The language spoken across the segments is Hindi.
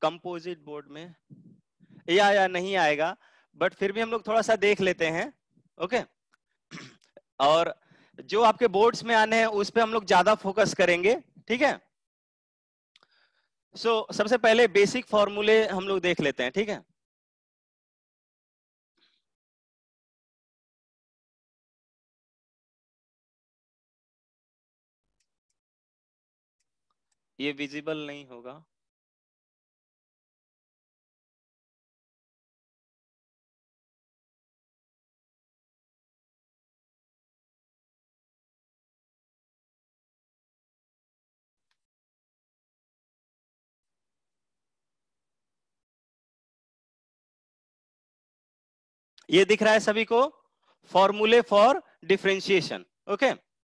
कंपोजिट बोर्ड में या नहीं आएगा, बट फिर भी हम लोग थोड़ा सा देख लेते हैं। ओके, और जो आपके बोर्ड्स में आने हैं उस पे हम लोग ज्यादा फोकस करेंगे, ठीक है। सबसे पहले बेसिक फॉर्मूले हम लोग देख लेते हैं, ठीक है। ये विजिबल नहीं होगा। ये दिख रहा है सभी को, फॉर्मूले फॉर डिफरेंशिएशन। ओके,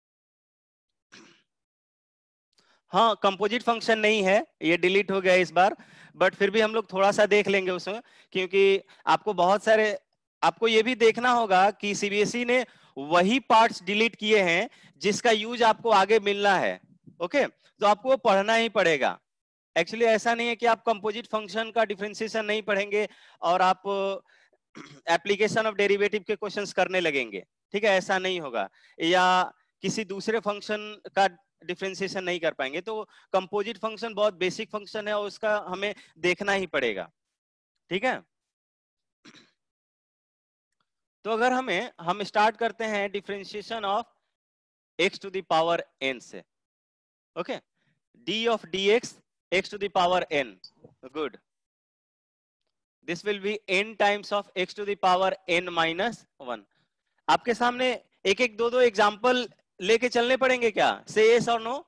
हाँ कंपोजिट फंक्शन नहीं है, ये डिलीट हो गया इस बार, बट फिर भी हम लोग थोड़ा सा देख लेंगे उसमें, क्योंकि आपको बहुत सारे, आपको ये भी देखना होगा कि सीबीएसई ने वही पार्ट्स डिलीट किए हैं जिसका यूज आपको आगे मिलना है। ओके, तो आपको वो पढ़ना ही पड़ेगा। एक्चुअली ऐसा नहीं है कि आप कंपोजिट फंक्शन का डिफरेंशिएशन नहीं पढ़ेंगे और आप एप्लीकेशन ऑफ डेरिवेटिव के क्वेश्चंस करने लगेंगे, ठीक है, ऐसा नहीं होगा। या किसी दूसरे फंक्शन का डिफरेंशिएशन नहीं कर पाएंगे। तो कंपोजिट फंक्शन बहुत बेसिक फंक्शन है और उसका हमें देखना ही पड़ेगा, ठीक है। तो अगर हम स्टार्ट करते हैं differentiation of x to the power n से। Okay, d of dx x to the power n, good, this will be n times of x to the power n minus 1। आपके सामने एक एक दो एग्जांपल लेके चलने पड़ेंगे क्या, से yes और नो?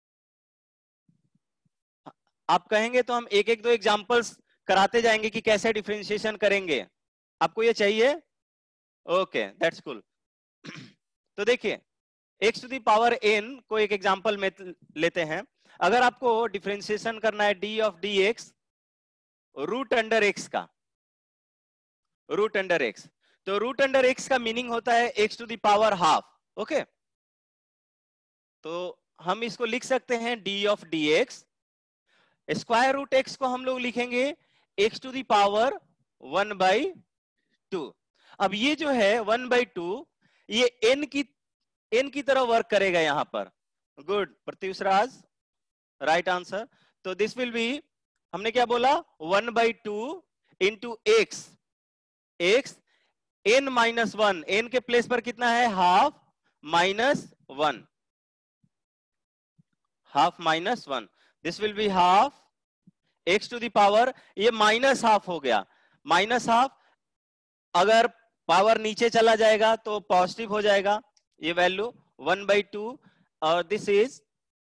आप कहेंगे तो हम एक एक दो एग्जांपल्स कराते जाएंगे कि कैसे डिफरेंशिएशन करेंगे। आपको ये चाहिए? Okay, that's cool. तो देखिए, x to the power n को एक एग्जांपल में लेते हैं। अगर आपको डिफरेंशिएशन करना है d of dx root under x का, रूट अंडर x, तो रूट अंडर x का मीनिंग होता है x to the power half. Okay, तो हम इसको लिख सकते हैं d of dx, square root x को हम लोग लिखेंगे x टू द पावर 1/2। अब ये जो है 1/2, ये n की तरह वर्क करेगा यहां पर। Good Pratyush Raj, right answer. तो दिस विल बी, हमने क्या बोला, 1/2 into x, x n minus 1, n के प्लेस पर कितना है, half minus 1, half minus 1, this will be half x to the power, ये माइनस हाफ हो गया, माइनस हाफ, अगर पावर नीचे चला जाएगा तो पॉजिटिव हो जाएगा ये वैल्यू 1/2, और दिस इज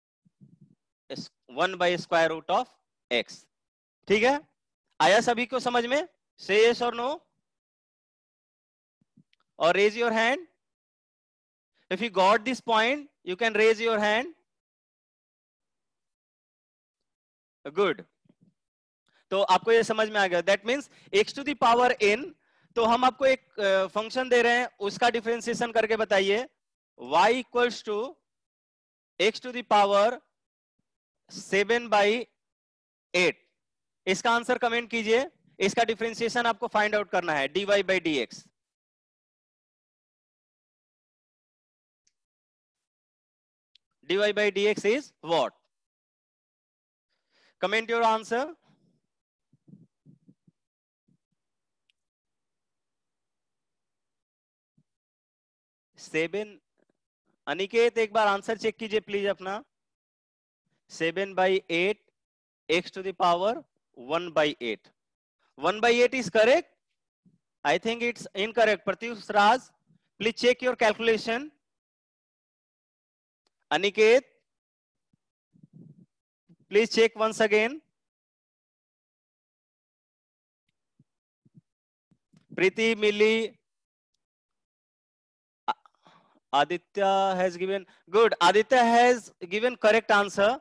1/√x। ठीक है, आया सभी को समझ में? से यस और नो, और raise your hand if you got this point, you can raise your hand। good, तो आपको ये समझ में आ गया, that means x to the power n, तो हम आपको एक फंक्शन दे रहे हैं, उसका डिफरेंशिएशन करके बताइए, y equals to x to the power 7/8। इसका आंसर कमेंट कीजिए, इसका डिफरेंशिएशन आपको फाइंड आउट करना है, dy/dx। dy/dx is what? Comment your answer। 7, Aniket एक बार आंसर चेक कीजिए प्लीज अपना। 7/8 x to the power 1/8, 1/8 is correct? I think it's incorrect। Pratyush Raj, please check your calculation। Aniket, please check once again। Preeti, Millie, Aditya has given, good, Aditya has given correct answer।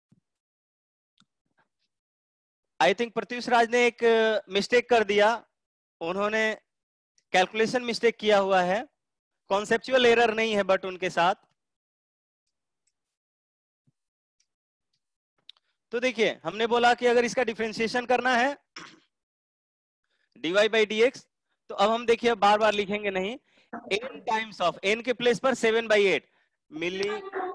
I think Pratyush राज ने एक मिस्टेक कर दिया, उन्होंने कैलकुलेशन मिस्टेक किया हुआ है, कॉन्सेप्चुअल एरर नहीं है बट उनके साथ। तो देखिए हमने बोला कि अगर इसका डिफरेंशिएशन करना है dy बाई dx, तो अब हम देखिए बार बार लिखेंगे नहीं, n टाइम्स ऑफ, n के प्लेस पर 7/8 मिली,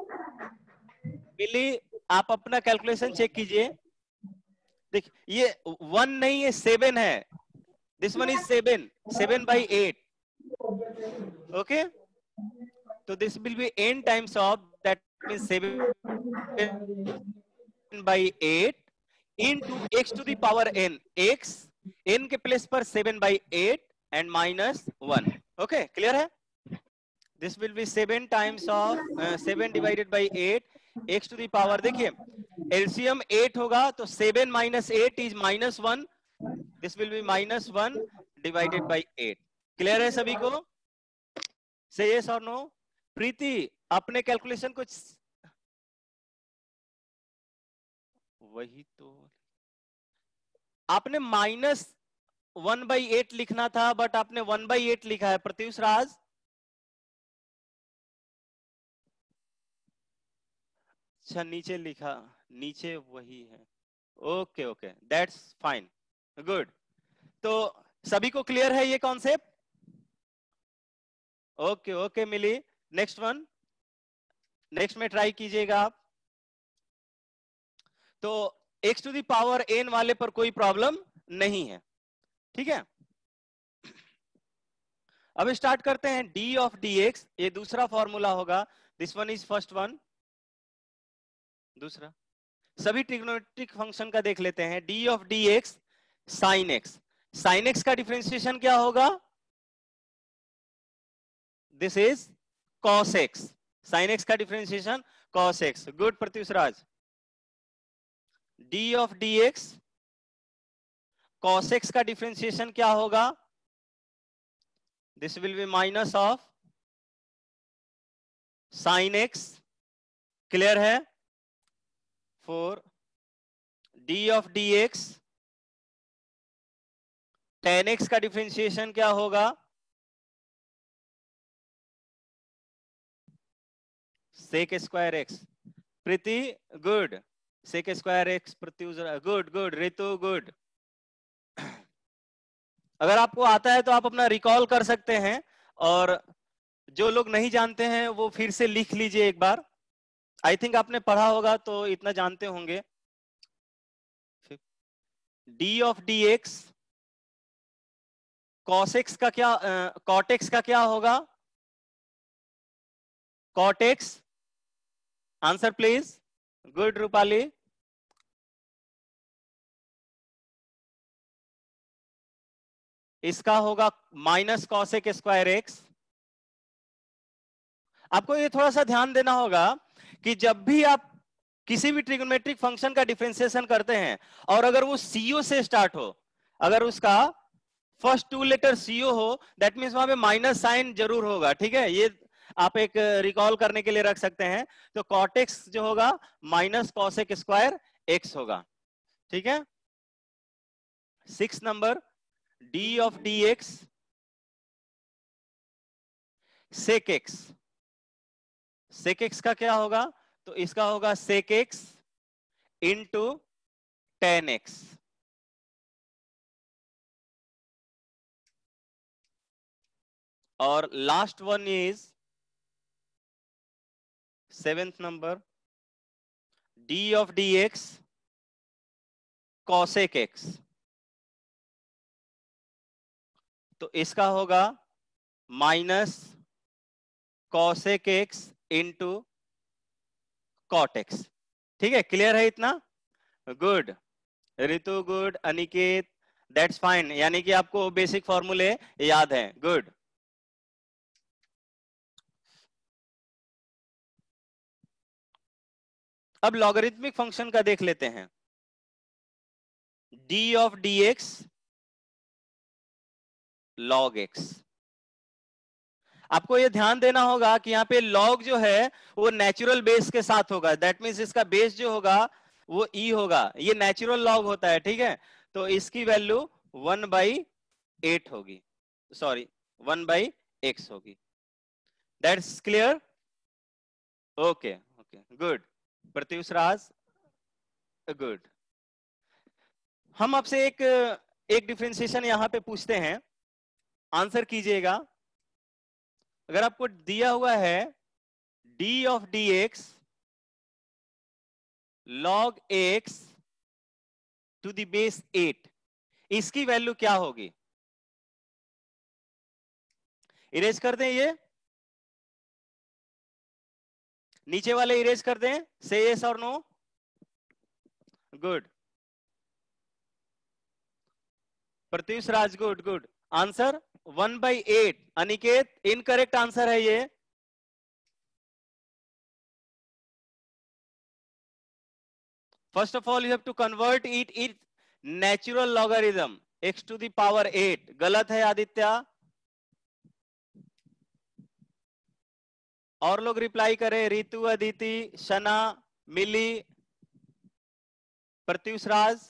आप अपना कैलकुलेशन चेक कीजिए। देखिए ये 1 नहीं है 7 है, दिस वन इज 7/8, ओके। तो this will be n times of, that means 7/8 into x to the power n, x n के प्लेस पर 7/8 एंड -1, ओके क्लियर है। This will be 7 times of 7 divided by 8 x to the power, देखिए एलसीएम 8 होगा तो 7 - 8 is -1, this will be -1 divided by 8। Clear है सभी को? से यस और नो? प्रीति अपने कैलकुलेशन को, वही तो आपने -1/8 लिखना था बट आपने 1/8 लिखा है प्रत्युष राज। अच्छा नीचे लिखा, नीचे वही है, okay okay that's fine, good. तो सभी को क्लियर है ये concept? Okay okay Mili, next one, next में ट्राई कीजिएगा आप। तो x to the power n वाले पर कोई प्रॉब्लम नहीं है, ठीक है। अब स्टार्ट करते हैं d ऑफ dx, ये दूसरा फॉर्मूला होगा, this one is first one, दूसरा। सभी ट्रिग्नोमेट्रिक फंक्शन का देख लेते हैं। d of dx sin x, sin x का डिफरेंशिएशन क्या होगा? This is cos x, sin x का differentiation cos x, good Pratyush Raj. d of dx cos x का डिफरेंशिएशन क्या होगा? This will be minus of sin x, clear है? 4 d of dx tan x का डिफरेंशिएशन क्या होगा? sec square x, Preeti good, sec square x, Pratyush good good, Ritu good. अगर आपको आता है तो आप अपना रिकॉल कर सकते हैं, और जो लोग नहीं जानते हैं वो फिर से लिख लीजिए एक बार। आई थिंक आपने पढ़ा होगा तो इतना जानते होंगे। d of dx cos x का क्या, cot x का क्या होगा? cot x, answer please, good Rupali. इसका होगा माइनस कॉसेक स्क्वायर एक्स। आपको ये थोड़ा सा ध्यान देना होगा कि जब भी आप किसी भी ट्रिग्नोमेट्रिक फंक्शन का डिफरेंशिएशन करते हैं और अगर वो सीओ से स्टार्ट हो, अगर उसका फर्स्ट 2 लेटर सीओ हो, दैट मींस वहां पे माइनस साइन जरूर होगा, ठीक है। ये आप एक रिकॉल करने के लिए रख सकते हैं। तो cot x जो होगा माइनस कॉसेक स्क्वायर एक्स होगा, ठीक है। 6 number d of dx sec x, sec x का क्या होगा? तो इसका होगा sec x into tan x। और last one is 7th number d of dx cosec x, तो इसका होगा minus cosec x into cot x, ठीक है। क्लियर है इतना? Good Ritu, good Aniket, that's fine, यानी कि आपको बेसिक फॉर्मूले याद हैं, गुड। अब लॉगरिथमिक फंक्शन का देख लेते हैं। d of dx log x, आपको ये ध्यान देना होगा कि यहाँ पे log जो है वो नेचुरल बेस के साथ होगा, दैट मीन्स इसका बेस जो होगा वो e होगा, ये नेचुरल log होता है, ठीक है। तो इसकी वैल्यू 1/8 होगी, सॉरी 1/x होगी, that's clear? Okay okay good, Pratyush Raj, good. हम आपसे एक डिफरेंशिएशन यहां पे पूछते हैं, आंसर कीजिएगा। अगर आपको दिया हुआ है d of dx log x to the base 8, इसकी वैल्यू क्या होगी? इरेज कर दें, ये नीचे वाले इरेज कर दें, से यस और no. Good. Pratyush Raj, good good. Answer 1/8। Aniket, incorrect answer है ये। First of all you have to convert it natural logarithm x to the power 8। गलत है आदित्य। और लोग रिप्लाई करें, रितु, अदिति, शना, मिली, प्रत्युष राज।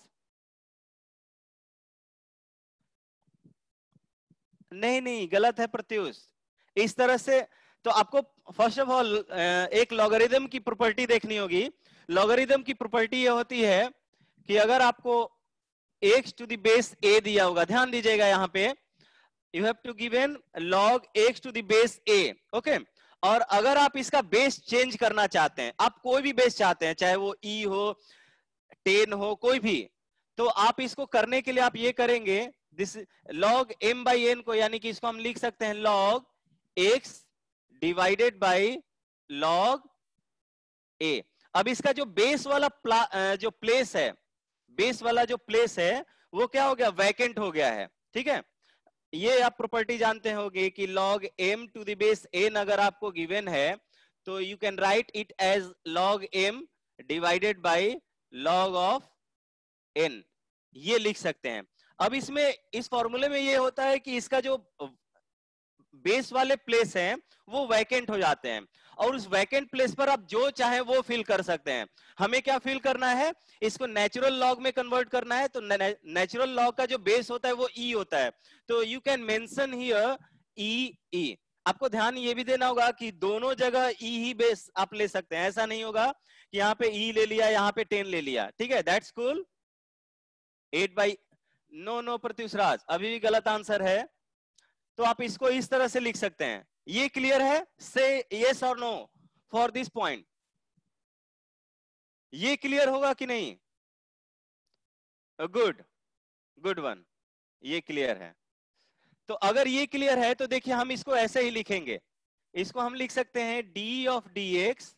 नहीं नहीं, गलत है प्रत्युष। इस तरह से तो आपको फर्स्ट ऑफ ऑल एक लॉगरिथम की प्रॉपर्टी देखनी होगी। लॉगरिथम की प्रॉपर्टी ये होती है कि अगर आपको x to the base a दिया होगा, ध्यान दीजिएगा यहाँ पे, you have to given log x to the base a, okay. और अगर आप इसका बेस चेंज करना चाहते हैं, आप कोई भी बेस चाहते हैं, चाहे वो e हो, 10 हो, कोई भी, तो आप इसको करने के लिए आप ये करेंगे, this log m by n को, यानी कि इसको हम लिख सकते हैं log x divided by log a। अब इसका जो बेस वाला जो प्लेस है, बेस वाला जो प्लेस है वो क्या हो गया, वैकेंट हो गया है, ठीक है। ये आप प्रॉपर्टी जानते होंगे कि log m to the base n अगर आपको गिवन है तो you can write it as log m divided by log of n, ये लिख सकते हैं। अब इसमें इस फॉर्मूले में ये होता है कि इसका जो बेस वाले प्लेस हैं वो वैकेंट हो जाते हैं, और उस वैकेंट प्लेस पर आप जो चाहे वो फिल कर सकते हैं। हमें क्या फिल करना है, इसको नेचुरल लॉग में कन्वर्ट करना है। तो नेचुरल लॉग का जो बेस होता है वो ई होता है, तो you can mention here e. आपको ध्यान ये भी देना होगा कि दोनों जगह ई ही बेस आप ले सकते हैं, ऐसा नहीं होगा कि यहाँ पे ई ले लिया, यहाँ पे 10 ले लिया, ठीक है। That's cool. 8/, no no Pratyush Raj, अभी भी गलत आंसर है। तो आप इसको इस तरह से लिख सकते हैं। ये क्लियर है? से यस और नो फॉर दिस पॉइंट। ये क्लियर होगा कि नहीं? गुड, गुड वन, ये क्लियर है। तो अगर ये क्लियर है तो देखिए हम इसको ऐसे ही लिखेंगे। इसको हम लिख सकते हैं d of dx,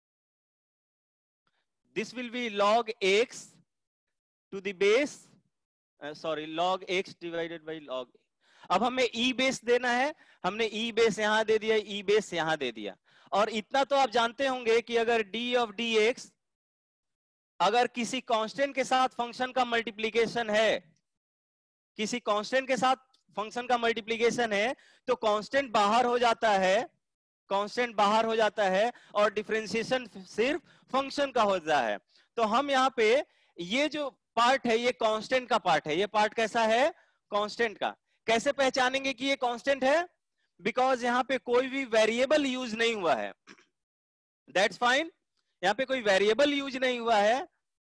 this will be log x to the base, sorry, log x divided by log। अब हमें ई बेस देना है, हमने ई बेस यहां दे दिया, ई बेस यहां दे दिया। और इतना तो आप जानते होंगे कि अगर d ऑफ dx अगर किसी कांस्टेंट के साथ फंक्शन का मल्टीप्लीकेशन है, किसी कांस्टेंट के साथ फंक्शन का मल्टीप्लीकेशन है, तो कांस्टेंट बाहर हो जाता है, कांस्टेंट बाहर हो जाता है और डिफरेंशिएशन सिर्फ फंक्शन का होता है। तो हम यहाँ पे ये जो पार्ट है ये कांस्टेंट का पार्ट है। ये पार्ट कैसा है? कांस्टेंट का। कैसे पहचानेंगे कि ये कांस्टेंट है? बिकॉज यहाँ पे कोई भी वेरिएबल यूज नहीं हुआ है। दैट्स फाइन, यहाँ पे कोई वेरिएबल यूज नहीं हुआ है।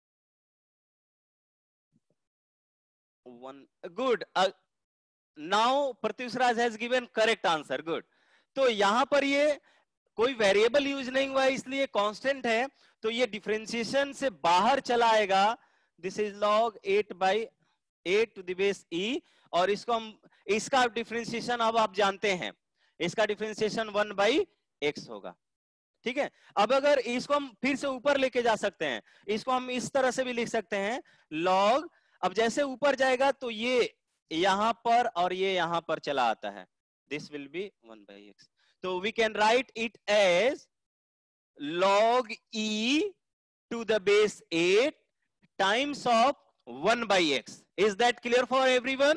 Good, now Pratyush Raj has given correct answer, good. तो यहां पर ये कोई वेरिएबल यूज नहीं हुआ है, इसलिए कांस्टेंट है, तो ये डिफरेंशिएशन से बाहर चला आएगा। This is log 8/8 to the base e, और इसको हम, इसका डिफरेंशिएशन अब आप जानते हैं, इसका डिफरेंशिएशन 1/x होगा, ठीक है। अब अगर इसको हम फिर से ऊपर लेके जा सकते हैं, इसको हम इस तरह से भी लिख सकते हैं log, अब जैसे ऊपर जाएगा तो ये यहां पर और ये यहां पर चला आता है, दिस विल बी 1/x। तो we can write it as log e to the base 8 times of 1/x. Is that clear for everyone?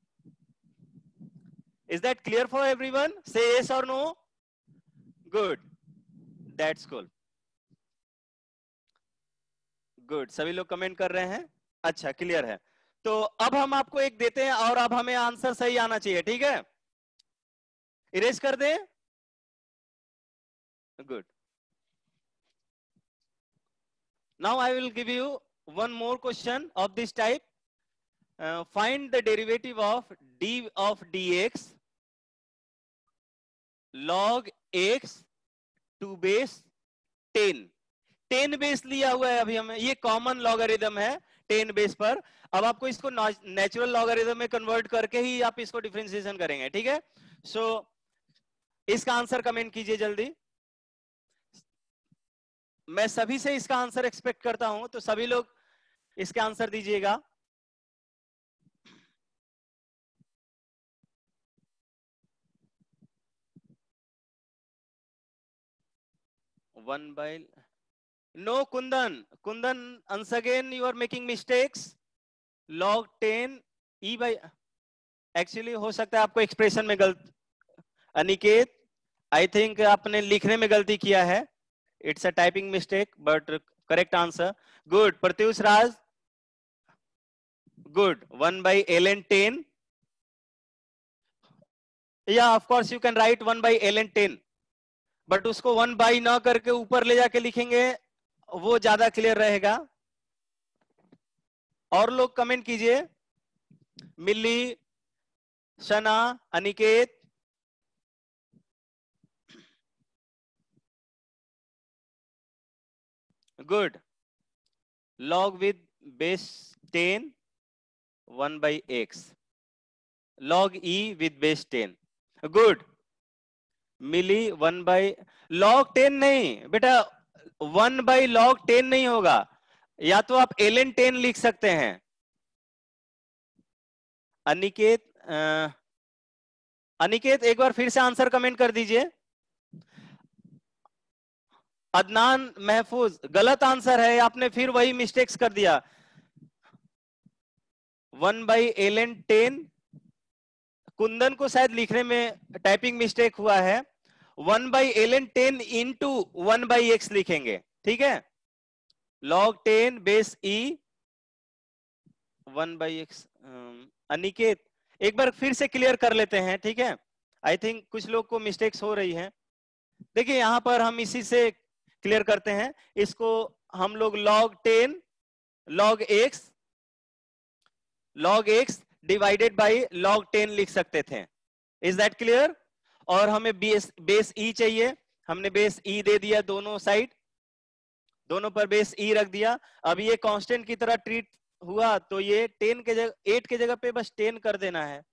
Is that clear for everyone? Say yes or no. Good, that's cool. Good, सभी लोग कमेंट कर रहे हैं, अच्छा क्लियर है। तो अब हम आपको एक देते हैं और अब हमें आंसर सही आना चाहिए, ठीक है। इरेज कर दें, good. Now I will give you one more question of this type. Find the derivative of d of dx log x to base 10. 10 base लिया हुआ है अभी हमें, ये कॉमन लॉगरिथम है 10 बेस पर। अब आपको इसको नेचुरल लॉगरिथम में कन्वर्ट करके ही आप इसको डिफरेंशिएशन करेंगे, ठीक है। सो इसका आंसर कमेंट कीजिए जल्दी। मैं सभी से इसका आंसर एक्सपेक्ट करता हूं, तो सभी लोग इसका आंसर दीजिएगा। One by no Kundan, Kundan once again you are making mistakes. log 10 e by actually हो सकता है आपको एक्सप्रेशन में गलत, अनिकेत आई थिंक आपने लिखने में गलती किया है, it's a typing mistake but correct answer. Good Pratyush Raj, good 1 by ln 10, या of course you can write 1 by ln 10, but उसको 1 by ना करके ऊपर ले जाके लिखेंगे वो ज्यादा क्लियर रहेगा। और लोग कमेंट कीजिए, Milli, Shana, Aniket, good. log with base 10 1 by x, log e with base 10, good. Mili 1 by log 10 नहीं बेटा, 1 by log 10 नहीं होगा, या तो आप ln 10 लिख सकते हैं। अनिकेत, अनिकेत एक बार फिर से आंसर कमेंट कर दीजिए। अदनान महफूज, गलत आंसर है, आपने फिर वही मिस्टेक्स कर दिया। 1 by ln 10, कुंदन को शायद लिखने में टाइपिंग मिस्टेक हुआ है, 1 by ln 10 into 1 by x लिखेंगे, ठीक है। log 10 base e 1 by x। Aniket एक बार फिर से क्लियर कर लेते हैं, ठीक है। आई थिंक कुछ लोग को मिस्टेक्स हो रही है। देखिए यहां पर हम इसी से क्लियर करते हैं इसको, हम लोग log 10 log x divided by log 10 लिख सकते थे। Is that clear? और हमें बेस ई चाहिए, हमने बेस ई दे दिया दोनों साइड, दोनों पर बेस ई रख दिया। अब ये कांस्टेंट की तरह ट्रीट हुआ, तो ये 10 के जगह 8 के जगह पे बस 10 कर देना है।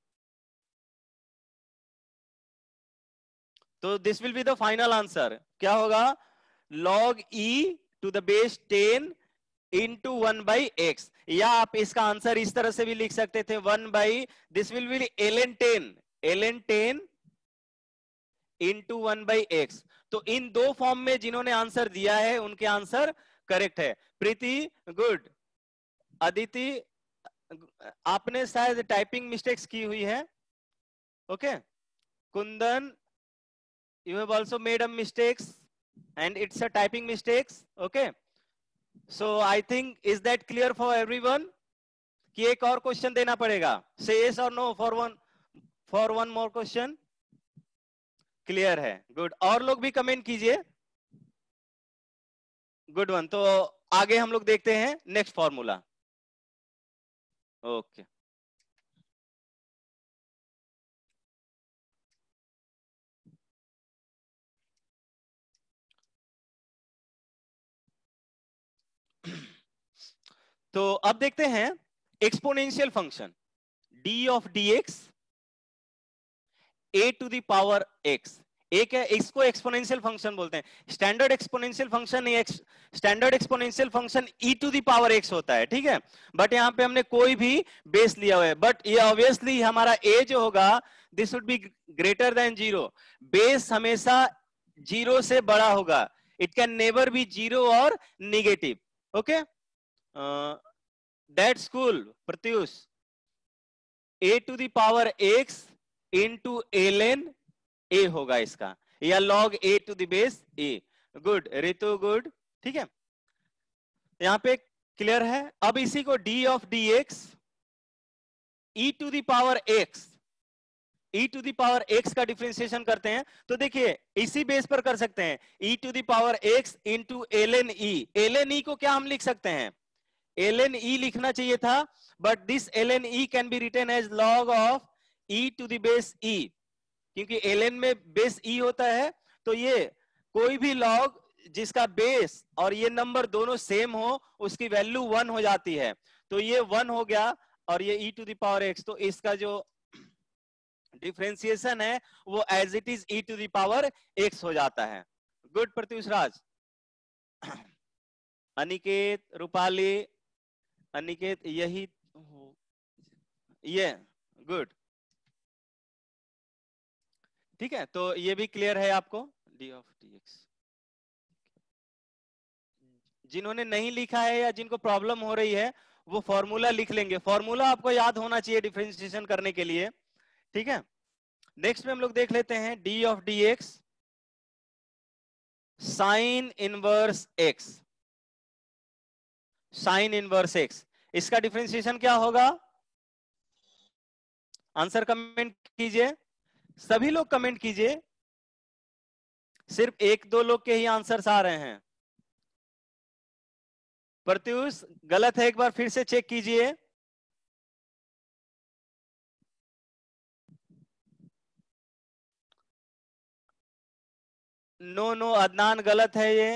तो this will be the final answer. क्या होगा? log e to the base 10 into 1 by x, या आप इसका आंसर इस तरह से भी लिख सकते थे 1 by, this will be ln 10 into 1 by x. तो इन दो फॉर्म में जिन्होंने आंसर दिया है उनके आंसर करेक्ट है। प्रीति गुड, अदिति आपने शायद टाइपिंग मिस्टेक्स की हुई है, okay. Kundan you have also made a mistakes and it's a typing mistakes, okay. So I think is that clear for everyone कि एक और क्वेश्चन देना पड़ेगा? say yes or no for one more question. Clear है, गुड। और लोग भी कमेंट कीजिए, गुड वन। तो आगे हम लोग देखते हैं नेक्स्ट फॉर्मूला, ओके। तो अब देखते हैं exponential function d of dx a to the power x। एक है, इसको एक्सपोनेंशियल फंक्शन बोलते हैं। स्टैंडर्ड एक्सपोनेंशियल फंक्शन नहीं, standard exponential function e to the power x होता है, ठीक है। बट यहाँ पे हमने कोई भी बेस लिया हुआ है, बट ये ऑब्वियसली हमारा a जो होगा this would be greater than 0। Base हमेशा 0 से बड़ा होगा, इट कैन नेवर बी 0 और negative, okay. That's cool Pratyush. a to the power x into ln a होगा इसका, या log a to the base a। Good Ritu, good, ठीक है। यहां पे क्लियर है। अब इसी को d of dx e to the power x, e to the power x का डिफरेंशिएशन करते हैं, तो देखिए इसी बेस पर कर सकते हैं, e to the power x into ln e। ln e को क्या हम लिख सकते हैं? ln e लिखना चाहिए था, but this ln e can be written as log of e to the base e, क्योंकि ln में बेस e होता है, तो ये कोई भी log जिसका बेस और ये नंबर दोनों सेम हो उसकी वैल्यू 1 हो जाती है, तो ये 1 हो गया और ये e to the power x, तो इसका जो डिफरेंशिएशन है वो as it is e to the power x हो जाता है। गुड प्रत्युष राज। अनिकेत, रूपाली, अनिकेत यही ये गुड, ठीक है, तो ये भी क्लियर है आपको d ऑफ dx। जिन्होंने नहीं लिखा है या जिनको प्रॉब्लम हो रही है वो फॉर्मूला लिख लेंगे, फॉर्मूला आपको याद होना चाहिए डिफरेंशिएशन करने के लिए, ठीक है। नेक्स्ट में हम लोग देख लेते हैं d of dx sine inverse x, sine inverse x, इसका डिफरेंशिएशन क्या होगा? आंसर कमेंट कीजिए, सभी लोग कमेंट कीजिए, सिर्फ एक दो लोग के ही आंसर्स आ रहे हैं। प्रत्युष गलत है, एक बार फिर से चेक कीजिए। नो नो अदनान गलत है ये।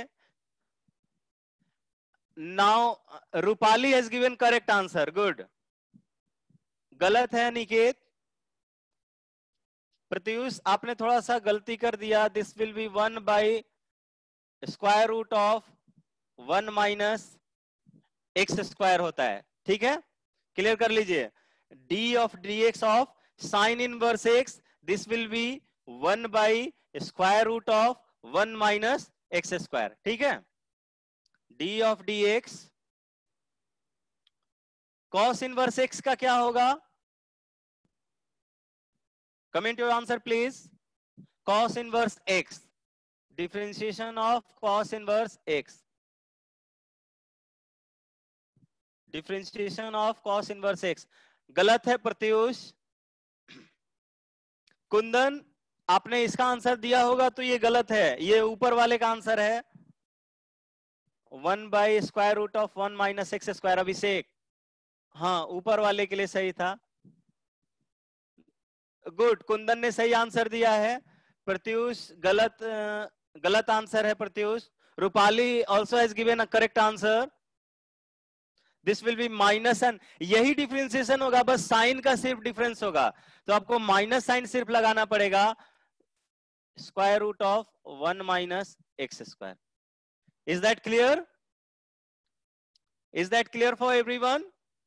Now Rupali has given correct answer, good. गलत है निकेत। प्रत्युष आपने थोड़ा सा गलती कर दिया, this will be 1 by square root of 1 minus x square होता है, ठीक है, क्लियर कर लीजिए। d ऑफ dx ऑफ sine inverse x, this will be 1 by square root of 1 minus x square, ठीक है। d of dx cos inverse x का क्या होगा? Comment your answer please. cos inverse x, differentiation of cos inverse x, differentiation of cos inverse x। गलत है प्रत्युष। कुंदन आपने इसका आंसर दिया होगा तो ये गलत है, ये ऊपर वाले का आंसर है 1 by square root of 1 minus x square. Abhishek हाँ ऊपर वाले के लिए सही था, गुड, कुंदन ने सही आंसर दिया है। प्रत्युष गलत आंसर है Pratyush. Rupali also has given a correct answer, this will be minus n, यही डिफरेंशिएशन होगा, बस साइन का सिर्फ डिफरेंस होगा, तो आपको माइनस साइन सिर्फ लगाना पड़ेगा, square root of 1 minus x square. Is that clear? Is that clear for everyone?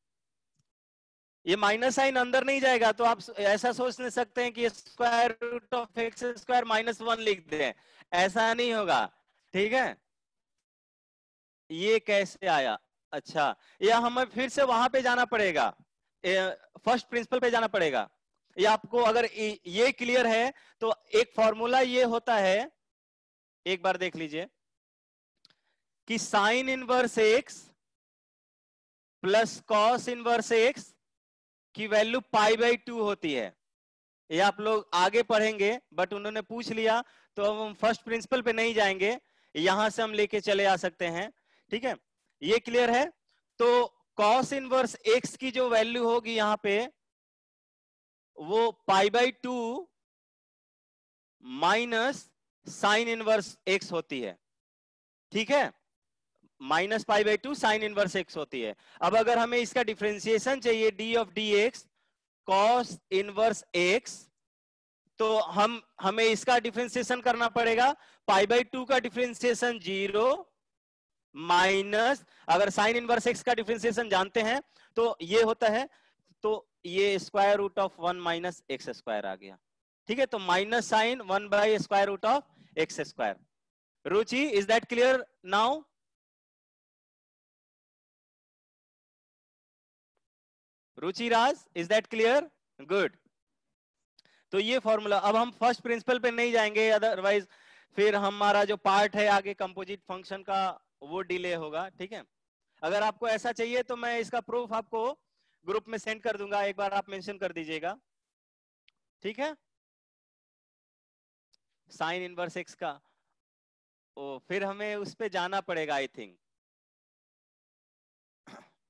ये माइनस साइन अंदर नहीं जाएगा, तो आप ऐसा सोच नहीं सकते हैं कि square root of x square minus 1 लिख दें, ऐसा नहीं होगा, ठीक है। ये कैसे आया? अच्छा, या हमें फिर से वहां पे जाना पड़ेगा, फर्स्ट प्रिंसिपल पे जाना पड़ेगा। ये आपको अगर ये क्लियर है तो एक फॉर्मूला ये होता है, एक बार देख लीजिए कि sine inverse x plus cos inverse x की वैल्यू पाई बाई 2 होती है। ये आप लोग आगे पढ़ेंगे, बट उन्होंने पूछ लिया तो अब हम फर्स्ट प्रिंसिपल पे नहीं जाएंगे, यहां से हम लेके चले आ सकते हैं, ठीक है। ये क्लियर है? तो कॉस इनवर्स एक्स की जो वैल्यू होगी यहां पे वो pi by 2 minus sine inverse x होती है, ठीक है, minus pi by 2 sine inverse x होती है। अब अगर हमें इसका डिफरेंशिएशन चाहिए d of d x cos inverse x, तो हमें इसका डिफरेंशिएशन करना पड़ेगा, पाई बाई 2 का डिफरेंशिएशन 0 माइनस, अगर साइन इनवर्स एक्स का डिफरेंशिएशन जानते हैं तो ये होता है, तो ये square root of 1 minus x square आ गया, ठीक है। तो minus sign 1 by square root of x square. Ruchi is that clear now? Ruchi Raj is that clear? Good. तो ये फॉर्मूला, अब हम फर्स्ट प्रिंसिपल पे नहीं जाएंगे, अदरवाइज फिर हमारा जो पार्ट है आगे कंपोजिट फंक्शन का वो डिले होगा, ठीक है। अगर आपको ऐसा चाहिए तो मैं इसका प्रूफ आपको ग्रुप में सेंड कर दूंगा, एक बार आप मेंशन कर दीजिएगा, ठीक है। साइन इनवर्स एक्स का ओ फिर हमें उस पे जाना पड़ेगा आई थिंक,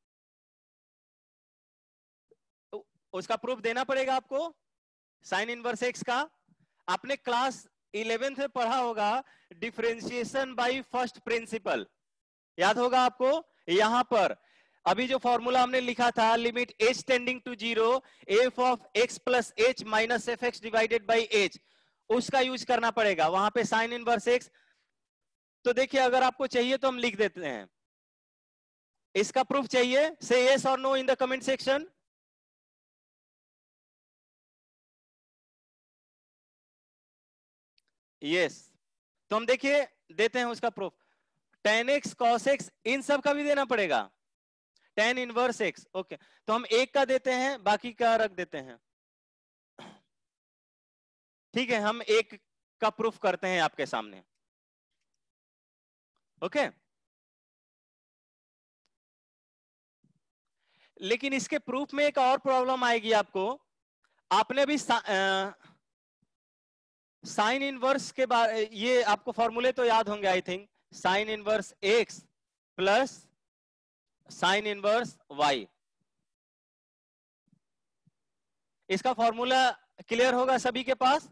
उसका प्रूफ देना पड़ेगा आपको साइन इनवर्स एक्स का। आपने क्लास 11th में पढ़ा होगा डिफरेंशिएशन बाय फर्स्ट प्रिंसिपल, याद होगा आपको। यहां पर अभी जो फॉर्मूला हमने लिखा था limit h tending to 0 f of x plus h minus f x divided by h, उसका यूज करना पड़ेगा वहां पे साइन इनवर्स x। तो देखिए अगर आपको चाहिए तो हम लिख देते हैं, इसका प्रूफ चाहिए, से यस और no in the comment section. Yes, तो हम देखिए देते हैं उसका proof. tan x cos x इन सब का भी देना पड़ेगा, tan इनवर्स x। ओके, तो हम एक का देते हैं, बाकी का रख देते हैं। ठीक है, हम एक का प्रूफ करते हैं आपके सामने। ओके, लेकिन इसके प्रूफ में एक और प्रॉब्लम आएगी आपको। आपने भी साइन इनवर्स के बारे, ये आपको फॉर्मूले तो याद होंगे I think, sine inverse x plus sine inverse y, इसका फॉर्मूला क्लियर होगा सभी के पास।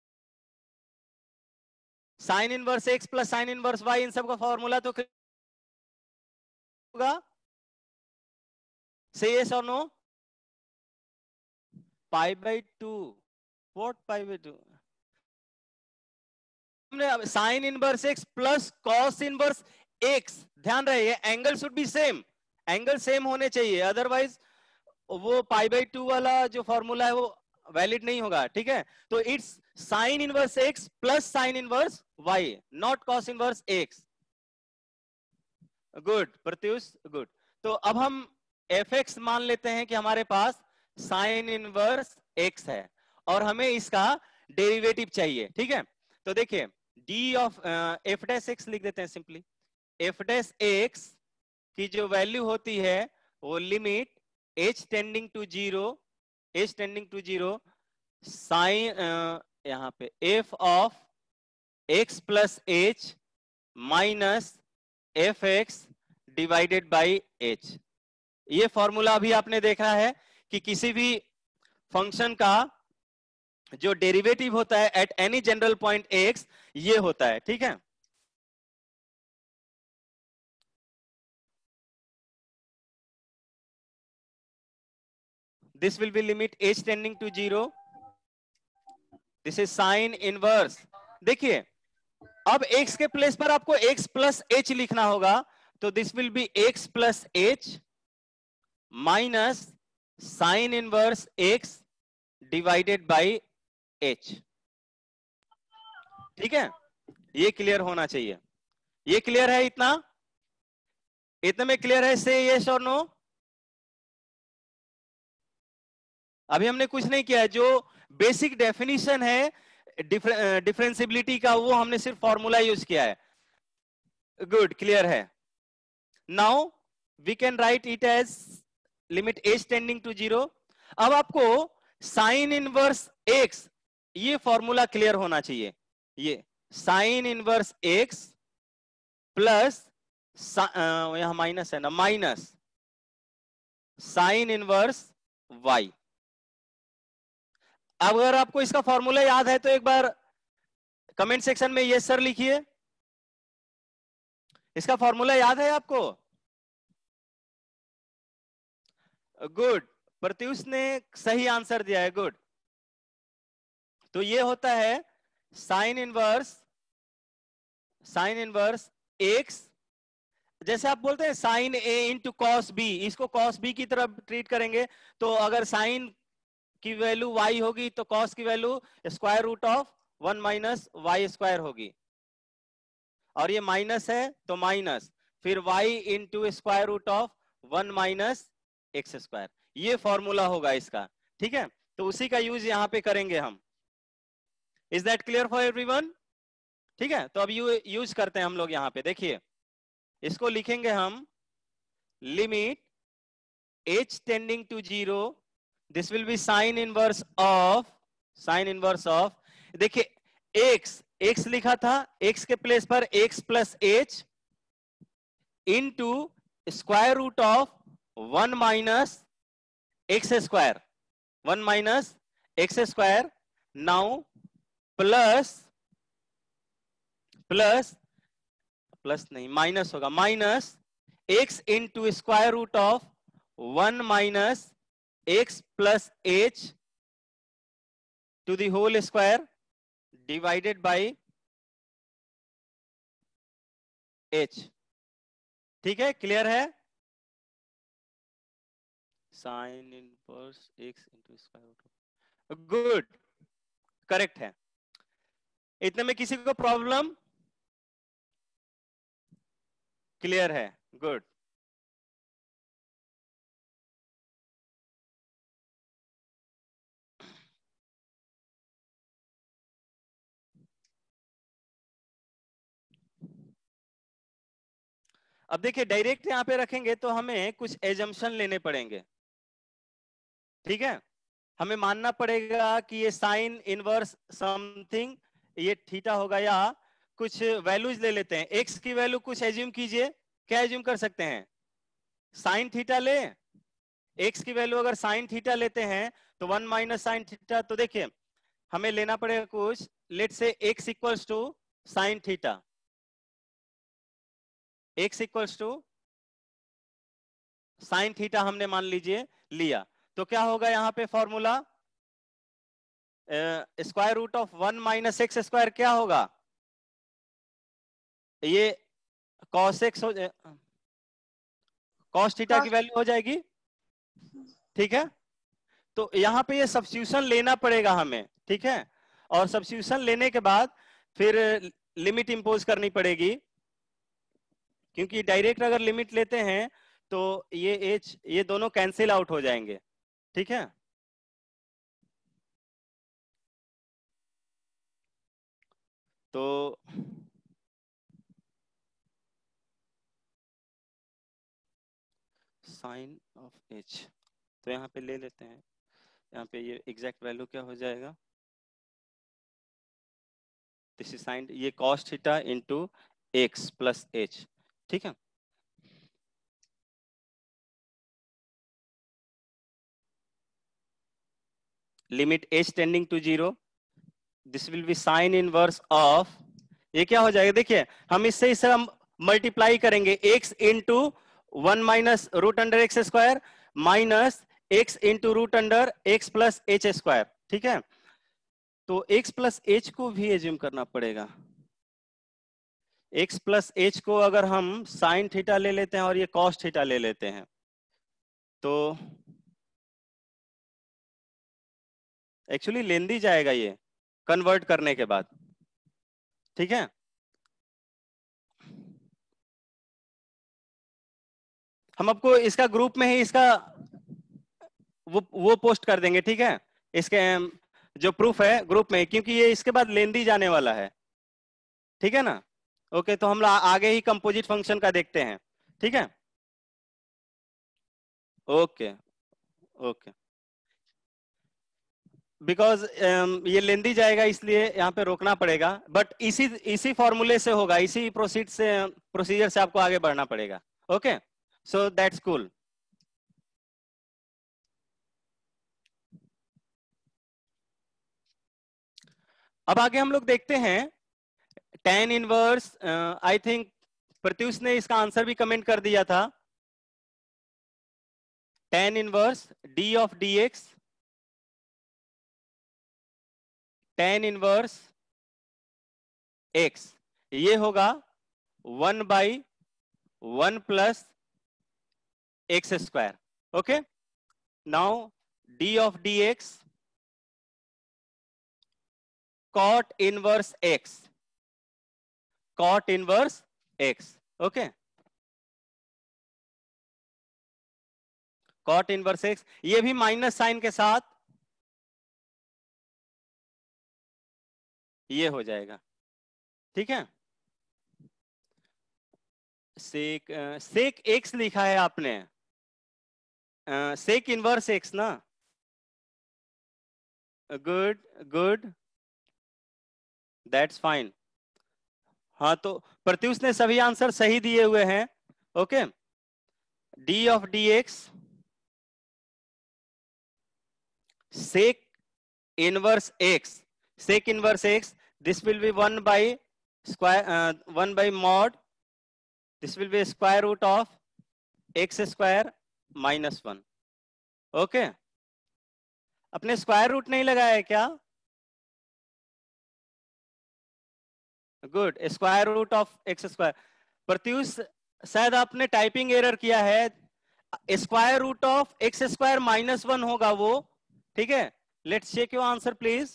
Sine inverse x plus sine inverse y, इन सब का फॉर्मूला तो होगा, से यस और no. Pi by 2, what pi by 2? हमने sine inverse x plus cos inverse x, ध्यान रहे angle should be same, angle same होने चाहिए, अदरवाइज वो पाई बाई 2 वाला जो फॉर्मूला है वो वैलिड नहीं होगा। ठीक है, तो it's sine inverse x plus sine inverse y, not cos inverse x। Good Pratyush, good. तो अब हम fx मान लेते हैं कि हमारे पास साइन इनवर्स x है और हमें इसका डेरिवेटिव चाहिए। ठीक है, तो देखिए d of f dash x लिख देते हैं सिंपली। f डैश x की जो वैल्यू होती है वो limit h tending to 0, h tending to 0 sine यहां पे f of x plus h minus f x divided by h। ये फॉर्मूला अभी आपने देखा है कि किसी भी फंक्शन का जो डेरिवेटिव होता है at any general point x, ये होता है। ठीक है, this will be limit h tending to 0, this is sin inverse। देखिए अब x के प्लेस पर आपको x प्लस h लिखना होगा, तो this will be x plus h minus sine inverse x divided by h। ठीक है, ये क्लियर होना चाहिए। ये क्लियर है? इतना इतने में क्लियर है? से यस और नो। अभी हमने कुछ नहीं किया है, जो बेसिक डेफिनेशन है डिफरेंसिबिलिटी का वो हमने सिर्फ फॉर्मूला यूज किया है। गुड, क्लियर है। Now we can write it as limit h tending to 0। अब आपको साइन इनवर्स x, ये फॉर्मूला क्लियर होना चाहिए। ये साइन इनवर्स x प्लस यहां माइनस है ना, माइनस साइन इनवर्स y। अब अगर आपको इसका फॉर्मूला याद है तो एक बार कमेंट सेक्शन में यस सर लिखिए। इसका फॉर्मूला याद है आपको? गुड, प्रत्युष ने सही आंसर दिया है, गुड। तो ये होता है साइन इनवर्स x, जैसे आप बोलते हैं sine a into cos b, इसको कॉस बी की तरफ ट्रीट करेंगे। तो अगर साइन की वैल्यू y होगी तो कॉस की value square root of 1 minus y square होगी, और ये माइनस है तो माइनस फिर y into square root of 1 minus x square, ये फॉर्मूला होगा इसका। ठीक है, तो उसी का यूज यहां पे करेंगे हम। Is that clear for everyone? ठीक है, तो अब यूज करते हैं हम लोग यहां पे। देखिए इसको लिखेंगे हम limit h tending to 0, this will be sine inverse of, देखिए x लिखा था, x के प्लेस पर x plus h into square root of 1 minus x square. 1 minus x square, now plus plus plus नहीं माइनस होगा, minus x into square root of 1 minus x plus h to the whole square divided by h. ठीक है, क्लियर है? Sine inverse x into square root, good, correct है। इतने में किसी को प्रॉब्लम? क्लियर है, गुड। अब देखिए डायरेक्ट यहां पे रखेंगे तो हमें कुछ एजम्पशन लेने पड़ेंगे। ठीक है, हमें मानना पड़ेगा कि ये साइन इनवर्स समथिंग ये थीटा होगा, या कुछ वैल्यूज ले लेते हैं। एक्स की वैल्यू कुछ एज्यूम कीजिए, क्या एज्यूम कर सकते हैं? साइन थीटा ले। एक्स की वैल्यू अगर साइन थीटा लेते हैं तो 1 माइनस साइन थीटा, तो देखिए हमें लेना पड़ेगा कुछ, let say x equals to sine theta, x equals to sine theta हमने मान लीजिए लिया, तो क्या होगा यहाँ पे formula? Square root of 1 minus x square क्या होगा? ये कॉस एक्स हो, कॉस थीटा की वैल्यू हो जाएगी। ठीक है, तो यहाँ पे ये सब्स्टिट्यूशन लेना पड़ेगा हमें। ठीक है, और सब्स्टिट्यूशन लेने के बाद फिर लिमिट इंपोज करनी पड़ेगी, क्योंकि डायरेक्ट अगर लिमिट लेते हैं तो ये एच ये दोनों कैंसिल आउट हो जाएंगे। ठीक है, तो साइन ऑफ एच, तो यहाँ पे ले लेते हैं, यहाँ पे ये एग्जैक्ट वैल्यू क्या हो जाएगा? दिस इज साइन, ये cos theta into x plus h. ठीक है, limit h tending to 0, this will be sine inverse of, ये क्या हो जाएगा? देखिए हम इससे हम मल्टीप्लाई करेंगे, x into 1 minus root under x square minus x into root under x plus h square. ठीक है, तो एक्स प्लस एच को भी एज्यूम करना पड़ेगा। एक्स प्लस एच को अगर हम साइन थीटा ले लेते हैं और ये कॉस थीटा ले लेते हैं, तो एक्चुअली लेंदी जाएगा ये कन्वर्ट करने के बाद। ठीक है, हम आपको इसका ग्रुप में ही इसका वो पोस्ट कर देंगे। ठीक है, इसके जो प्रूफ है ग्रुप में, क्योंकि ये इसके बाद लेंदी जाने वाला है। ठीक है ना? ओके, तो हम आगे ही कंपोजिट फंक्शन का देखते हैं। ठीक है, ओके ओके, बिकॉज ये लेंदी जाएगा इसलिए यहाँ पे रोकना पड़ेगा, बट इसी इसी फॉर्मूले से होगा, इसी प्रोसीजर से आपको आगे बढ़ना पड़ेगा। Okay, so that's cool. अब आगे हम लोग देखते हैं tan inverse, I think Pratyush ने इसका आंसर भी कमेंट कर दिया था। tan inverse d of dx, tan inverse x, ये होगा 1 by 1 plus x square. Okay, now d of dx cot inverse x, cot inverse x। Okay, cot inverse x, ये भी माइनस साइन के साथ ये हो जाएगा। ठीक है, सेक सेक एक्स लिखा है आपने, सेक इनवर्स एक्स ना? Good good, that's fine. हाँ, तो प्रत्युष ने सभी आंसर सही दिए हुए हैं। Okay, d of d x sec inverse x, sec inverse x, this will be 1 by square 1 by mod, this will be square root of x square minus 1. Okay, अपने स्क्वायर रूट नहीं लगाया है क्या? Good, square root of x square. Pratyush, शायद आपने टाइपिंग एरर किया है, square root of x square minus 1 होगा वो. ठीक है, let's check your answer please.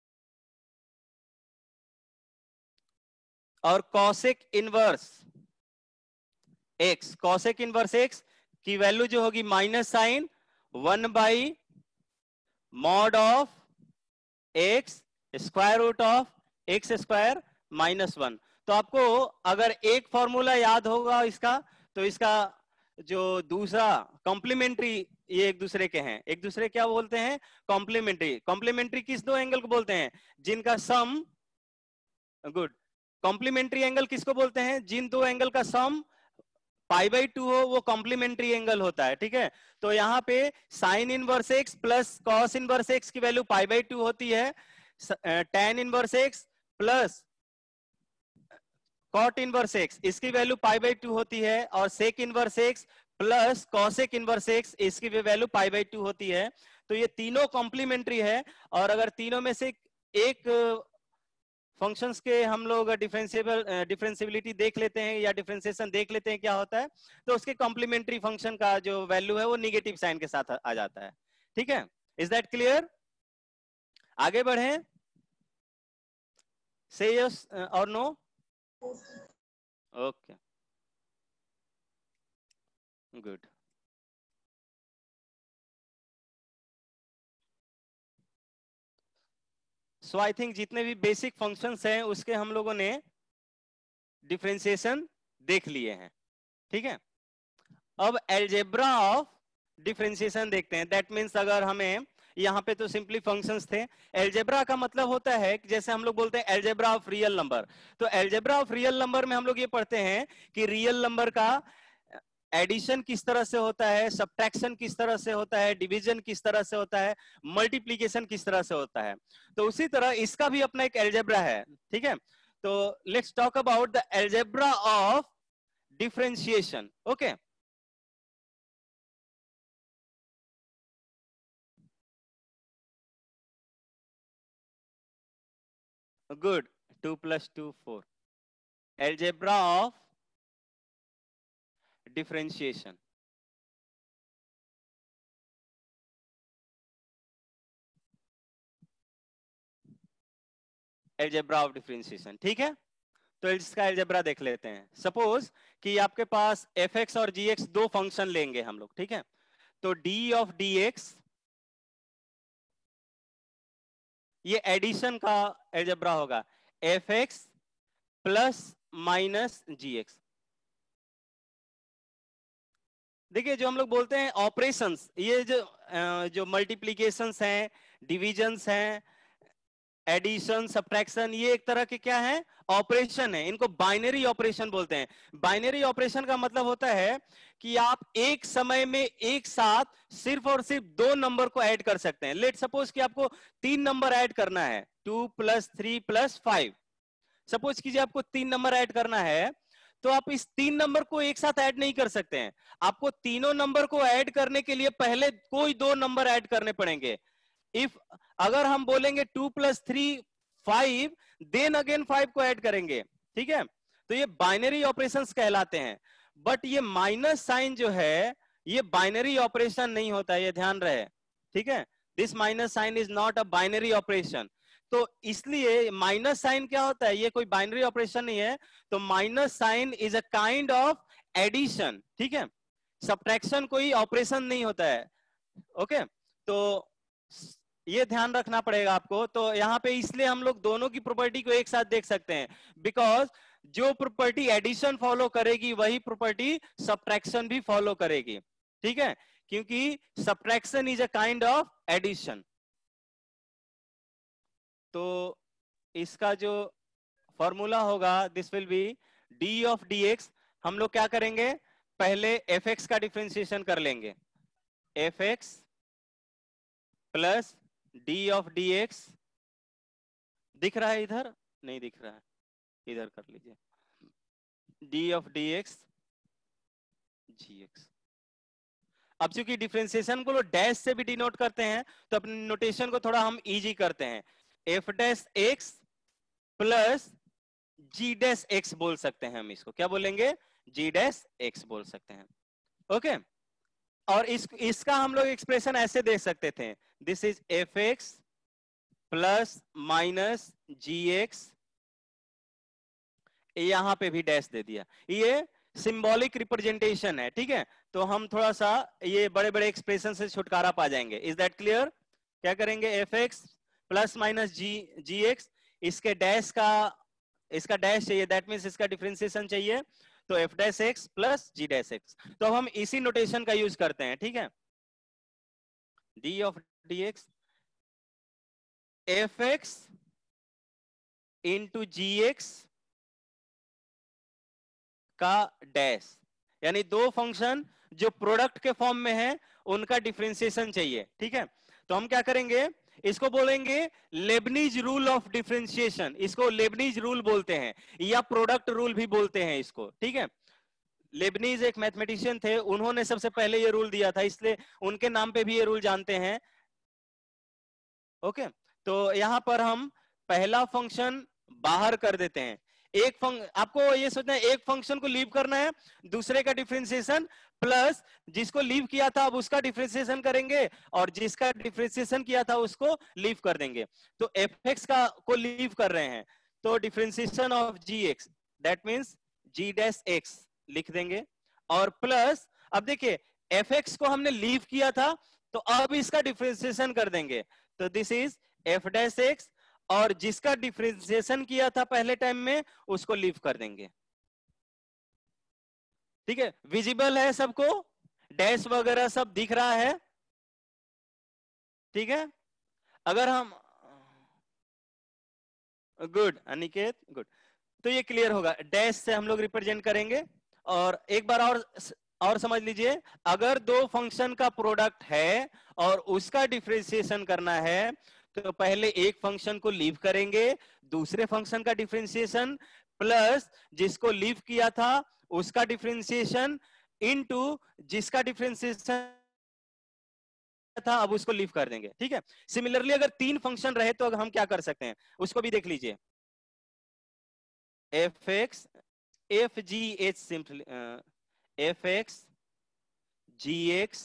और cosec inverse x, cosec inverse x की वैल्यू जो होगी minus sign 1 by mod of x square root of x square minus 1. तो आपको अगर एक फॉर्मूला याद होगा इसका, तो इसका जो दूसरा कॉम्प्लीमेंट्री, ये एक दूसरे के हैं. एक दूसरे क्या बोलते हैं? कॉम्प्लीमेंट्री. कॉम्प्लीमेंट्री किस दो एंगल को बोलते हैं? जिनका सम, गुड, कॉम्प्लीमेंट्री एंगल किसको बोलते हैं? जिन दो एंगल का सम पाई बाई 2 हो, वो कॉम्प्लीमेंट्री एंगल होता है. ठीक है, तो यहाँ पे sine inverse x plus cos inverse x की वैल्यू पाई बाई 2 होती है, tan inverse x plus cot inverse x इसकी वैल्यू पाई बाई 2 होती है, और sec inverse x plus cosec inverse x इसकी भी वैल्यू पाई बाई 2 होती है. तो ये तीनों कॉम्प्लीमेंट्री है, और अगर तीनों में से एक फंक्शंस के हम लोग डिफरेंशियबिलिटी देख लेते हैं या डिफरेंशिएशन देख लेते हैं क्या होता है, तो उसके कॉम्प्लीमेंट्री फंक्शन का जो वैल्यू है वो निगेटिव साइन के साथ आ जाता है. ठीक है, इज दैट क्लियर? आगे बढ़े, से यस और no? Okay, good. So I think जितने भी बेसिक फंक्शंस हैं उसके हम लोगों ने डिफरेंशिएशन देख लिए हैं. ठीक है, अब एल्जेब्रा ऑफ डिफरेंशिएशन देखते हैं. दैट मींस अगर हमें यहाँ पे तो सिंपली फंक्शंस थे, एल्जेब्रा का मतलब होता है कि जैसे हम लोग बोलते हैं एल्जेब्रा ऑफ रियल नंबर, तो एल्जेब्रा ऑफ रियल नंबर में हम लोग ये पढ़ते हैं कि रियल नंबर का एडिशन किस तरह से होता है, सब्ट्रैक्शन किस तरह से होता है, डिवीजन किस तरह से होता है, मल्टीप्लीकेशन किस तरह से होता है. तो उसी तरह इसका भी अपना एक एल्जेब्रा है. ठीक है, तो let's talk about the algebra of differentiation. Okay, good. 2 plus 2 4. Algebra of differentiation. Algebra of differentiation. ठीक है, तो इसका एल्जेब्रा देख लेते हैं. सपोज कि आपके पास fx और gx दो फंक्शन लेंगे हम लोग. ठीक है, तो d of dx ये एडिशन का एल्जेब्रा होगा, fx प्लस माइनस gx. देखिए जो हम लोग बोलते हैं ऑपरेशंस, ये जो मल्टीप्लीकेशंस हैं, डिविजन्स हैं, एडिशन, सब्ट्रैक्शन, ये एक तरह के क्या है? ऑपरेशन है. इनको बाइनरी ऑपरेशन बोलते हैं. बाइनरी ऑपरेशन का मतलब होता है कि आप एक समय में एक साथ सिर्फ और सिर्फ दो नंबर को ऐड कर सकते हैं. लेट सपोज कि आपको तीन नंबर ऐड करना है, 2 + 3 + 5. सपोज कीजिए आपको तीन नंबर ऐड करना है, तो आप इस तीन नंबर को एक साथ ऐड नहीं कर सकते हैं. आपको तीनों नंबर को ऐड करने के लिए पहले कोई दो नंबर ऐड करने पड़ेंगे. इफ अगर हम बोलेंगे 2 + 3 5, देन अगेन 5 को ऐड करेंगे. ठीक है, तो ये बाइनरी ऑपरेशंस कहलाते हैं. बट ये माइनस साइन जो है ये बाइनरी ऑपरेशन नहीं होता है, ये ध्यान रहे. ठीक है, this minus sign is not a binary operation. तो इसलिए माइनस साइन क्या होता है? ये कोई बाइनरी ऑपरेशन नहीं है. तो minus sign is a kind of addition. ठीक है, सब्ट्रैक्शन कोई ऑपरेशन नहीं होता है. ओके, तो ये ध्यान रखना पड़ेगा आपको. तो यहाँ पे इसलिए हम लोग दोनों की प्रॉपर्टी को एक साथ देख सकते हैं, बिकॉज जो प्रॉपर्टी एडिशन फॉलो करेगी वही प्रॉपर्टी सब्ट्रैक्शन भी फॉलो करेगी. ठीक है, क्योंकि subtraction is a kind of addition. तो इसका जो फॉर्मूला होगा, this will be d of d x. हम लोग क्या करेंगे? पहले एफ एक्स का डिफरेंशिएशन कर लेंगे. F x plus d of d x, दिख रहा है इधर? नहीं दिख रहा है, इधर कर लीजिए, d of d x g x. अब चूंकि डिफरेंशिएशन को डैश से भी डिनोट करते हैं तो अपने नोटेशन को थोड़ा हम इजी करते हैं, f dash x plus g dash x बोल सकते हैं हम इसको, क्या बोलेंगे? जी डैश एक्स बोल सकते हैं। ओके, और इसका हम लोग एक्सप्रेशन ऐसे दे सकते थे, this is f x plus minus g x, यहां पे भी डैश दे दिया, ये सिंबॉलिक रिप्रेजेंटेशन है, ठीक है? तो हम थोड़ा सा ये बड़े बड़े एक्सप्रेशन से छुटकारा पा जाएंगे। Is that clear? क्या करेंगे, f x plus minus g x, इसके डैश का, इसका डैश चाहिए, दैट मीन्स इसका डिफरेंशिएशन चाहिए, तो f dash x plus g dash x. तो अब हम इसी नोटेशन का यूज करते हैं, ठीक है? D of d x f x into g x का डैश, यानी दो फंक्शन जो प्रोडक्ट के फॉर्म में है उनका डिफरेंशिएशन चाहिए, ठीक है? तो हम क्या करेंगे, इसको बोलेंगे लेबनीज रूल ऑफ डिफरेंशिएशन, इसको लेबनीज रूल बोलते हैं या प्रोडक्ट रूल भी बोलते हैं इसको, ठीक है? लेबनीज एक मैथमेटिशियन थे, उन्होंने सबसे पहले ये रूल दिया था, इसलिए उनके नाम पे भी ये रूल जानते हैं। ओके, तो यहां पर हम पहला फंक्शन बाहर कर देते हैं, आपको ये सोचना है एक फंक्शन को लीव करना है, दूसरे का डिफरेंशिएशन, प्लस जिसको लीव किया था अब उसका डिफरेंशिएशन करेंगे और जिसका डिफरेंशिएशन किया था उसको लीव कर देंगे। तो एफ एक्स का को लीव कर रहे हैं, तो differentiation of g x that means g dash x लिख देंगे, और प्लस अब देखिए एफ एक्स को हमने लीव किया था तो अब इसका डिफरेंशिएशन कर देंगे, तो this is f dash x, और जिसका डिफरेंशिएशन किया था पहले टाइम में उसको लीव कर देंगे। ठीक है, विजिबल है सबको? डैश वगैरह सब दिख रहा है? ठीक है, अगर हम गुड अनिकेत गुड, तो ये क्लियर होगा, डैश से हम लोग रिप्रेजेंट करेंगे। और एक बार और समझ लीजिए, अगर दो फंक्शन का प्रोडक्ट है और उसका डिफरेंशिएशन करना है तो पहले एक फंक्शन को लीव करेंगे, दूसरे फंक्शन का डिफरेंशिएशन प्लस जिसको लीव किया था उसका डिफरेंशिएशन इनटू जिसका डिफरेंशिएशन था अब उसको लीव कर देंगे। ठीक है, सिमिलरली अगर तीन फंक्शन रहे तो हम क्या कर सकते हैं उसको भी देख लीजिए, f x f g h simply f x g x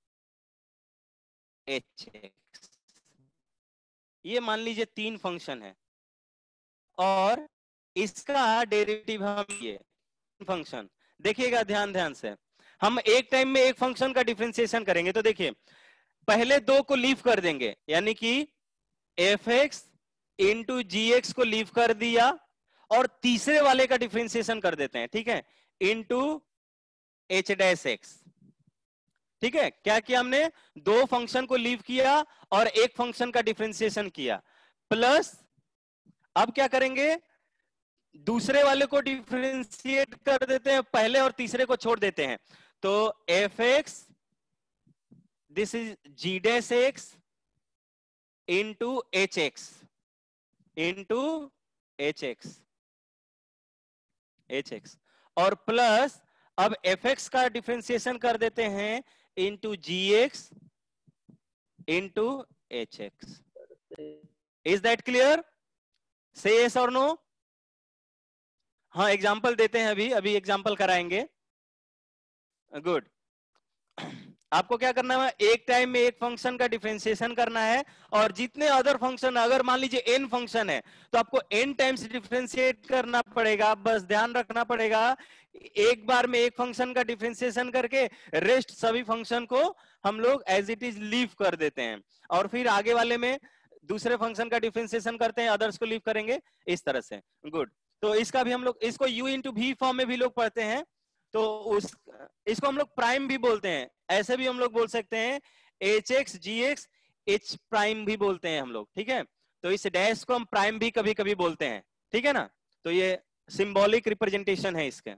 h x, ये मान लीजिए तीन फंक्शन है और इसका डेरिवेटिव हम ये फंक्शन, देखिएगा ध्यान ध्यान से, हम एक टाइम में एक फंक्शन का डिफरेंशिएशन करेंगे तो देखिए पहले दो को लीव कर देंगे, यानी कि f x into g x को लीव कर दिया और तीसरे वाले का डिफरेंशिएशन कर देते हैं, ठीक है, इंटू एच डैश एक्स। ठीक है, क्या किया हमने, दो फंक्शन को लीव किया और एक फंक्शन का डिफरेंशिएशन किया, प्लस अब क्या करेंगे, दूसरे वाले को डिफरेंशिएट कर देते हैं, पहले और तीसरे को छोड़ देते हैं, तो f x this is g dash x into h x into h x, और प्लस अब एफ एक्स का डिफरेंशिएशन कर देते हैं into g x into h x. Is that clear? से यस और नो? हाँ, एग्जाम्पल देते हैं, अभी अभी एग्जाम्पल कराएंगे। गुड, आपको क्या करना है, एक टाइम में एक फंक्शन का डिफरेंशिएशन करना है और जितने अदर फंक्शन, अगर मान लीजिए एन फंक्शन है तो आपको एन टाइम्स डिफरेंशिएट करना पड़ेगा। बस ध्यान रखना पड़ेगा एक बार में एक फंक्शन का डिफरेंशिएशन करके रेस्ट सभी फंक्शन को हम लोग एज इट इज लीव कर देते हैं और फिर आगे वाले में दूसरे फंक्शन का डिफरेंशिएशन करते हैं, अदर्स को लीव करेंगे, इस तरह से। गुड, तो इसका भी हम लोग इसको u इंटू वी फॉर्म में भी लोग पढ़ते हैं, तो इसको हम लोग प्राइम भी बोलते हैं, ऐसे भी हम लोग बोल सकते हैं, h x g x h prime भी बोलते हैं हम लोग। ठीक है, तो इस डैश को हम प्राइम भी कभी कभी बोलते हैं, ठीक है ना, तो ये सिंबॉलिक रिप्रेजेंटेशन है इसके।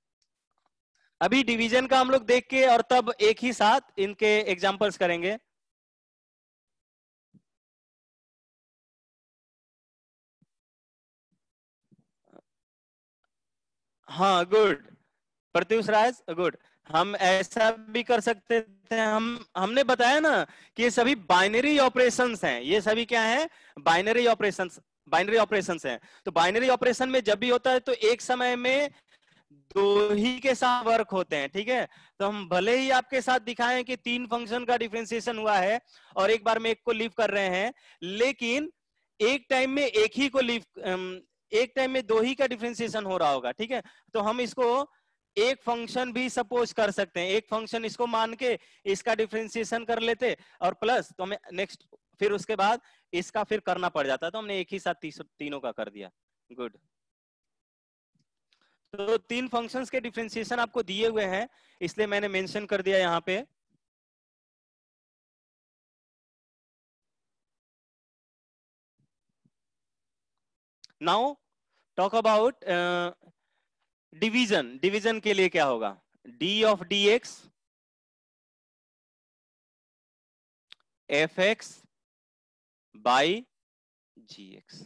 अभी डिवीजन का हम लोग देख के और तब एक ही साथ इनके एग्जांपल्स करेंगे। हाँ गुड, प्रत्युष राज गुड। हम ऐसा भी कर सकते थे, हमने बताया ना कि ये सभी बाइनरी ऑपरेशंस हैं, ये सभी क्या हैं, बाइनरी ऑपरेशंस, बाइनरी ऑपरेशंस हैं। तो बाइनरी ऑपरेशन में जब भी होता है तो एक समय में दो ही के साथ वर्क होते हैं, ठीक है। तो हम भले ही आपके साथ दिखाएं कि 3 फंक्शन का डिफरेंशिएशन हुआ है और एक बार में एक को लीव कर रहे हैं, लेकिन एक टाइम में एक ही को लीव, एक टाइम में दो ही का डिफरेंशिएशन हो रहा होगा, ठीक है। तो हम इसको एक फंक्शन भी सपोज कर सकते हैं, एक फंक्शन इसको मान के इसका डिफरेंशिएशन कर लेते और प्लस, तो हमें नेक्स्ट फिर उसके बाद इसका फिर करना पड़ जाता, तो हमने एक ही साथ तीनों का कर दिया। गुड। तो 3 फंक्शंस के डिफरेंशिएशन आपको दिए हुए हैं, इसलिए मैंने मेंशन कर दिया यहां पे। Now talk about division. Division के लिए क्या होगा, d of d x f x by g x.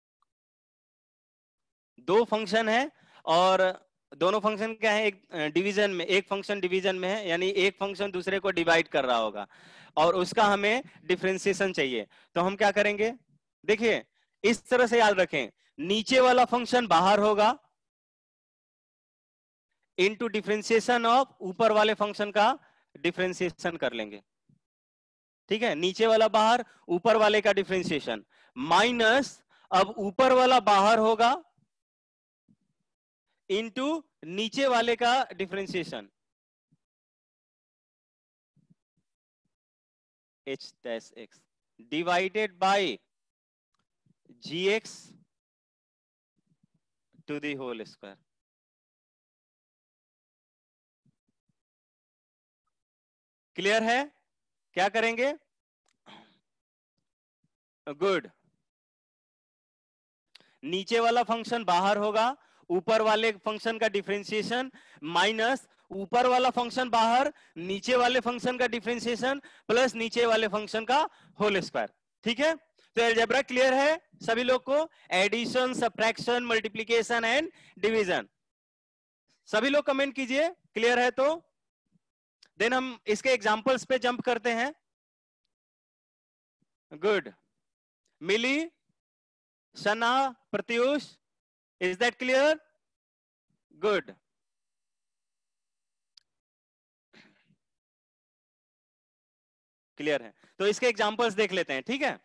दो फंक्शन है और दोनों फंक्शन क्या है, एक डिवीजन में, एक फंक्शन डिवीजन में है, यानी एक फंक्शन दूसरे को डिवाइड कर रहा होगा और उसका हमें डिफरेंशिएशन चाहिए। तो हम क्या करेंगे, देखिए इस तरह से याद रखें, नीचे वाला फंक्शन बाहर होगा इनटू डिफरेंशिएशन ऑफ ऊपर वाले फंक्शन का डिफरेंशिएशन कर लेंगे, ठीक है। नीचे वाला बाहर, ऊपर वाले का डिफरेंशिएशन माइनस, अब ऊपर वाला बाहर होगा इनटू नीचे वाले का differentiation h dash x divided by gx to the whole square. Clear है, क्या करेंगे, गुड। नीचे वाला फंक्शन बाहर होगा, ऊपर वाले फंक्शन का डिफरेंशिएशन माइनस ऊपर वाला फंक्शन बाहर, नीचे वाले फंक्शन का डिफरेंशिएशन प्लस नीचे वाले फंक्शन का होल स्क्वायर, ठीक है। तो अलजेब्रा क्लियर है सभी लोग को, addition subtraction multiplication and division, सभी लोग कमेंट कीजिए क्लियर है तो। देन हम इसके एग्जांपल्स पे जंप करते हैं। Good, Mili, Sana, Pratyush, is that clear, good. Clear है, तो इसके एग्जांपल्स देख लेते हैं, ठीक है।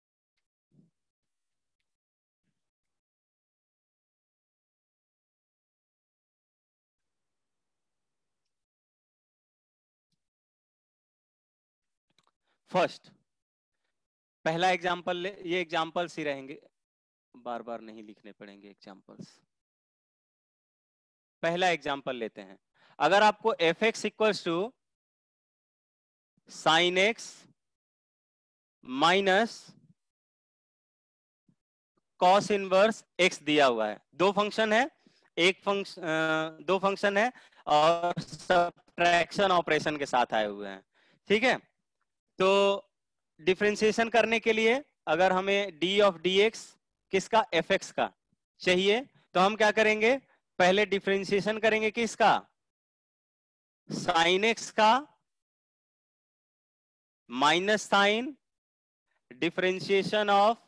फर्स्ट पहला एग्जांपल ये एग्जांपल्स ही रहेंगे, बार बार नहीं लिखने पड़ेंगे एग्जांपल्स। पहला एग्जांपल लेते हैं, अगर आपको f x equals to sine x minus cos inverse x दिया हुआ है, दो फंक्शन है, एक फंक्शन दो फंक्शन है और सब्ट्रैक्शन ऑपरेशन के साथ आए हुए हैं, ठीक है। तो डिफरेंशिएशन करने के लिए अगर हमें डी ऑफ डी एक्स किसका, एफ एक्स का चाहिए, तो हम क्या करेंगे, पहले डिफरेंशिएशन करेंगे किसका, साइन एक्स का minus sign differentiation of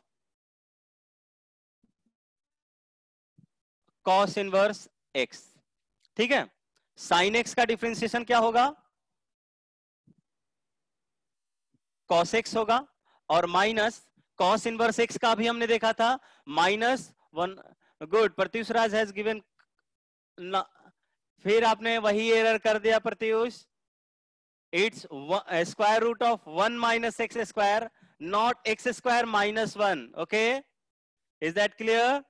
cos inverse x, ठीक है। साइन एक्स का डिफरेंशिएशन क्या होगा, कॉस एक्स होगा और माइनस कॉस इनवर्स एक्स का भी हमने देखा था minus one. Good, Pratyush Raj has given, फिर आपने वही एरर कर दिया Pratyush, it's square root of 1 minus x square, not x square minus 1, okay, is that clear,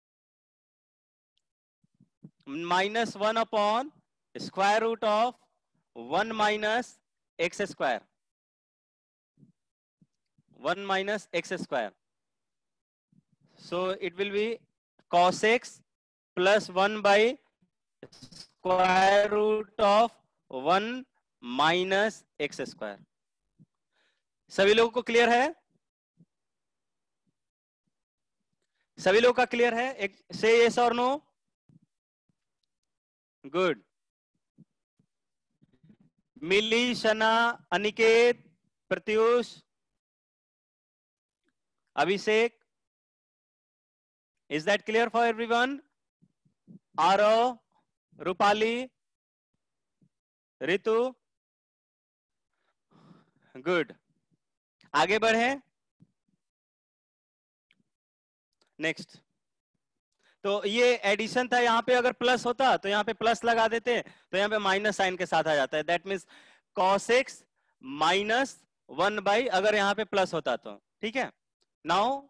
minus 1 upon square root of 1 minus x square, 1 minus x square, so it will be cos x plus 1 by square root of 1 minus x square। सभी लोगों को क्लियर है, सभी लोगों का क्लियर है, एक से यस और no, good. Mili, Shana, Aniket, Pratyush, Abhishek, is that clear for everyone? Aarav, Rupali, Ritu, good. आगे बढ़े। नेक्स्ट। तो ये एडिशन था, यहाँ पे अगर प्लस होता तो यहाँ पे प्लस लगा देते, तो यहाँ पे माइनस साइन के साथ आ जाता है। That means cos x minus 1/, अगर यहाँ पे प्लस होता तो। ठीक है। नाउ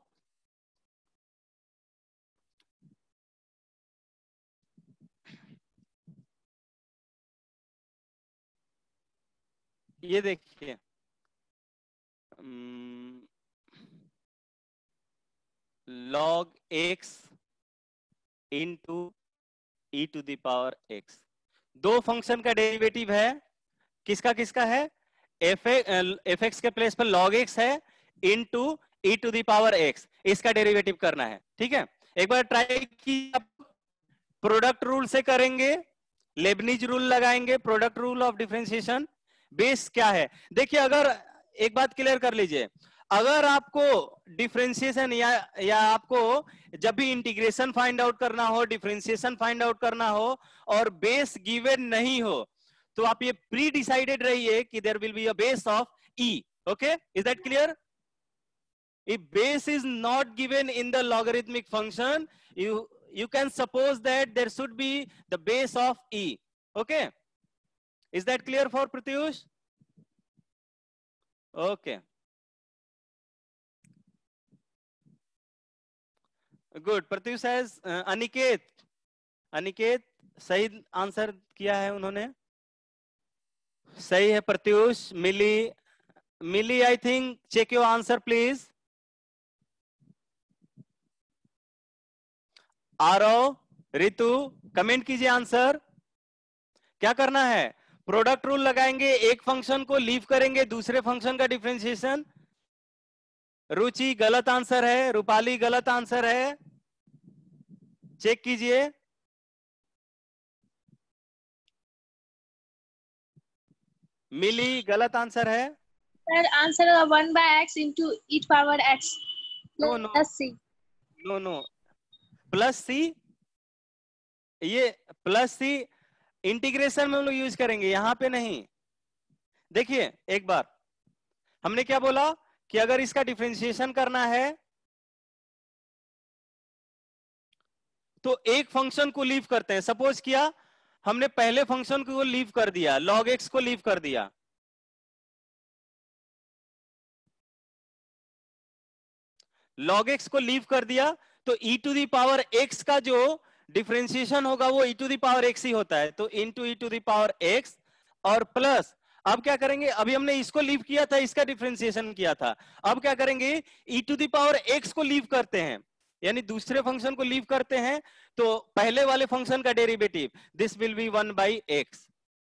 ये देखिए, log x into e to the power x, दो फंक्शन का डेरिवेटिव है। किसका किसका है? एफ एक्स के प्लेस पर log x है, into e to the power x, इसका डेरिवेटिव करना है। ठीक है। एक बार ट्राई की, प्रोडक्ट रूल से करेंगे, लेबनिज रूल लगाएंगे, product rule of differentiation. Base क्या है? देखिए, अगर एक बात क्लियर कर लीजिए, अगर आपको डिफरेंशिएशन या आपको जब भी इंटीग्रेशन फाइंड आउट करना हो, डिफरेंशिएशन फाइंड आउट करना हो और बेस गिवन नहीं हो, तो आप ये प्री डिसाइडेड रहिए कि there will be a base of e. Okay, is that clear? If base is not given in the logarithmic function, you can suppose that there should be the base of e. Okay, is that clear for Pratyush? Okay, good. Pratyush says Aniket सही आंसर किया है उन्होंने। सही है Pratyush. Mili I think, check your answer please. Aarav, Ritu, comment कीजिए आंसर। क्या करना है? प्रोडक्ट रूल लगाएंगे, एक फंक्शन को लीव करेंगे, दूसरे फंक्शन का डिफरेंशिएशन। रुचि गलत आंसर है, रूपाली गलत आंसर है, चेक कीजिए। मिली गलत आंसर है। Sir answer 1/x into e power x plus c। No, plus c, ये प्लस सी इंटीग्रेशन में हम लोग यूज करेंगे, यहां पे नहीं। देखिए एक बार, हमने क्या बोला कि अगर इसका डिफरेंशिएशन करना है तो एक फंक्शन को लीव करते हैं। सपोज किया हमने पहले फंक्शन को लीव कर दिया, log x को लीव कर दिया, log x को लीव कर दिया, तो e to the power x का जो डिफरेंशिएशन होगा वो e to the power x ही होता है। तो into e to the power x और प्लस, अब क्या करेंगे? अभी हमने इसको लीव किया था, इसका डिफरेंशिएशन किया था, अब क्या करेंगे? e to the power x को लीव करते हैं, यानी दूसरे फंक्शन को लीव करते हैं, तो पहले वाले फंक्शन का derivative, this will be 1/x।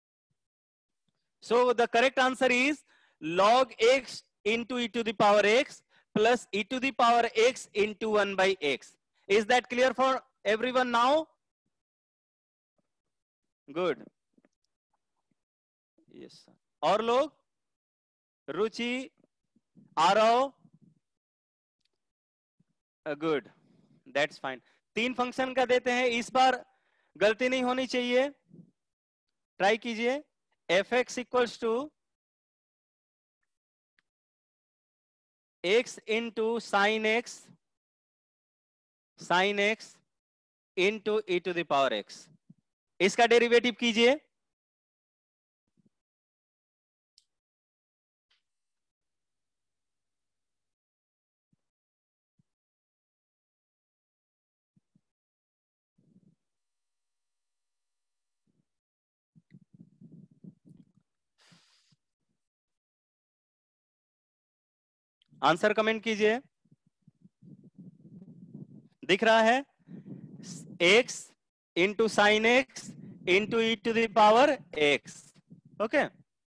So the correct answer is log x into e to the power x plus e to the power x into 1/x. Is that clear for everyone now? Good. Yes sir. और लोग? Ruchi, Aarav, good, that's fine. 3 function का देते हैं, इस बार गलती नहीं होनी चाहिए, ट्राई कीजिए। F x equals to x into sine x into e to the power x, इसका डेरिवेटिव कीजिए। आंसर कमेंट कीजिए। दिख रहा है? x into sine x into e to the power x। Okay,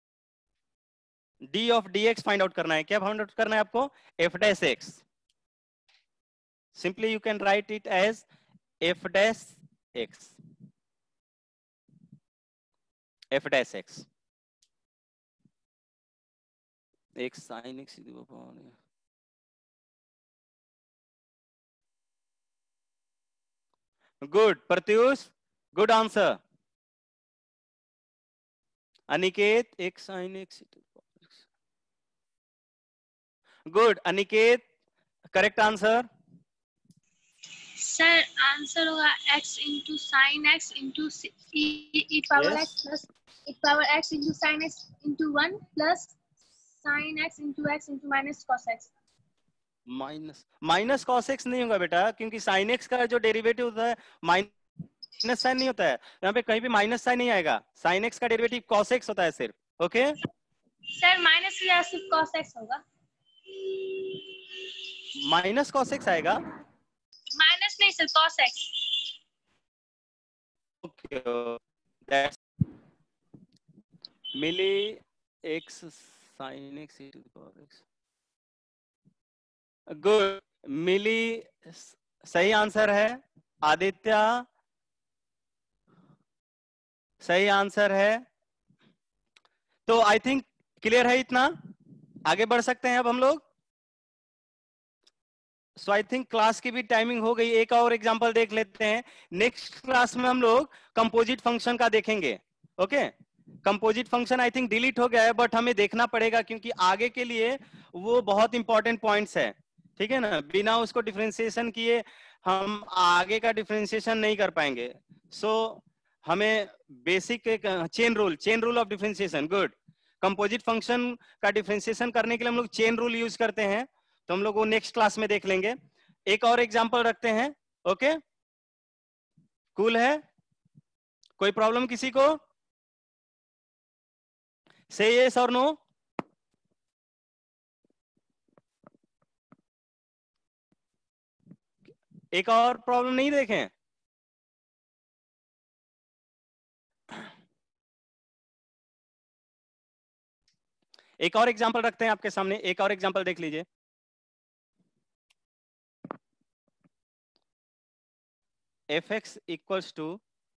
d of dx find out करना है। क्या फाइंड आउट करना है आपको? f dash x। Simply you can write it as f dash x। F dash x, एक sine x good Pratyush, good answer. Aniket, एक sine x, good Aniket, correct answer. Sir answer होगा x into sine x into e power yes, x plus e power x into sine x into 1 plus sine x into minus cos x. Minus minus cos x नहीं होगा बेटा, क्योंकि साइन एक्स का जो डेरिवेटिव होता है माइनस साइन नहीं होता है, यहाँ पे कहीं भी माइनस साइन नहीं आएगा। साइन एक्स का डेरिवेटिव कॉस एक्स होता है सिर्फ, ओके। सर माइनस या सिर्फ कॉस एक्स होगा? माइनस कॉस एक्स आएगा, माइनस नहीं sir, cos x. Okay, that's Mili x sine x e to the power x, good Mili, सही आंसर है। आदित्य, सही आंसर है। तो आई थिंक क्लियर है इतना, आगे बढ़ सकते हैं अब हम लोग। सो आई थिंक क्लास की भी टाइमिंग हो गई, एक और एग्जांपल देख लेते हैं। नेक्स्ट क्लास में हम लोग कंपोजिट फंक्शन का देखेंगे, okay. Composite function I think delete हो गया है, बट हमें देखना पड़ेगा क्योंकि आगे के लिए वो बहुत इंपॉर्टेंट पॉइंट्स है, ठीक है ना। बिना उसको डिफरेंशिएशन किए हम आगे का डिफरेंशिएशन नहीं कर पाएंगे। सो हमें बेसिक एक chain rule of differentiation, good. Composite function का डिफरेंशिएशन करने के लिए हम लोग चेन रूल यूज करते हैं, तो हम लोग वो नेक्स्ट क्लास में देख लेंगे। एक और एग्जांपल रखते हैं, ओके। कूल है, कोई प्रॉब्लम किसी को? से यस और नो? एक और प्रॉब्लम नहीं देखें? एक और एग्जांपल रखते हैं आपके सामने, एक और एग्जांपल देख लीजिए। F x equals to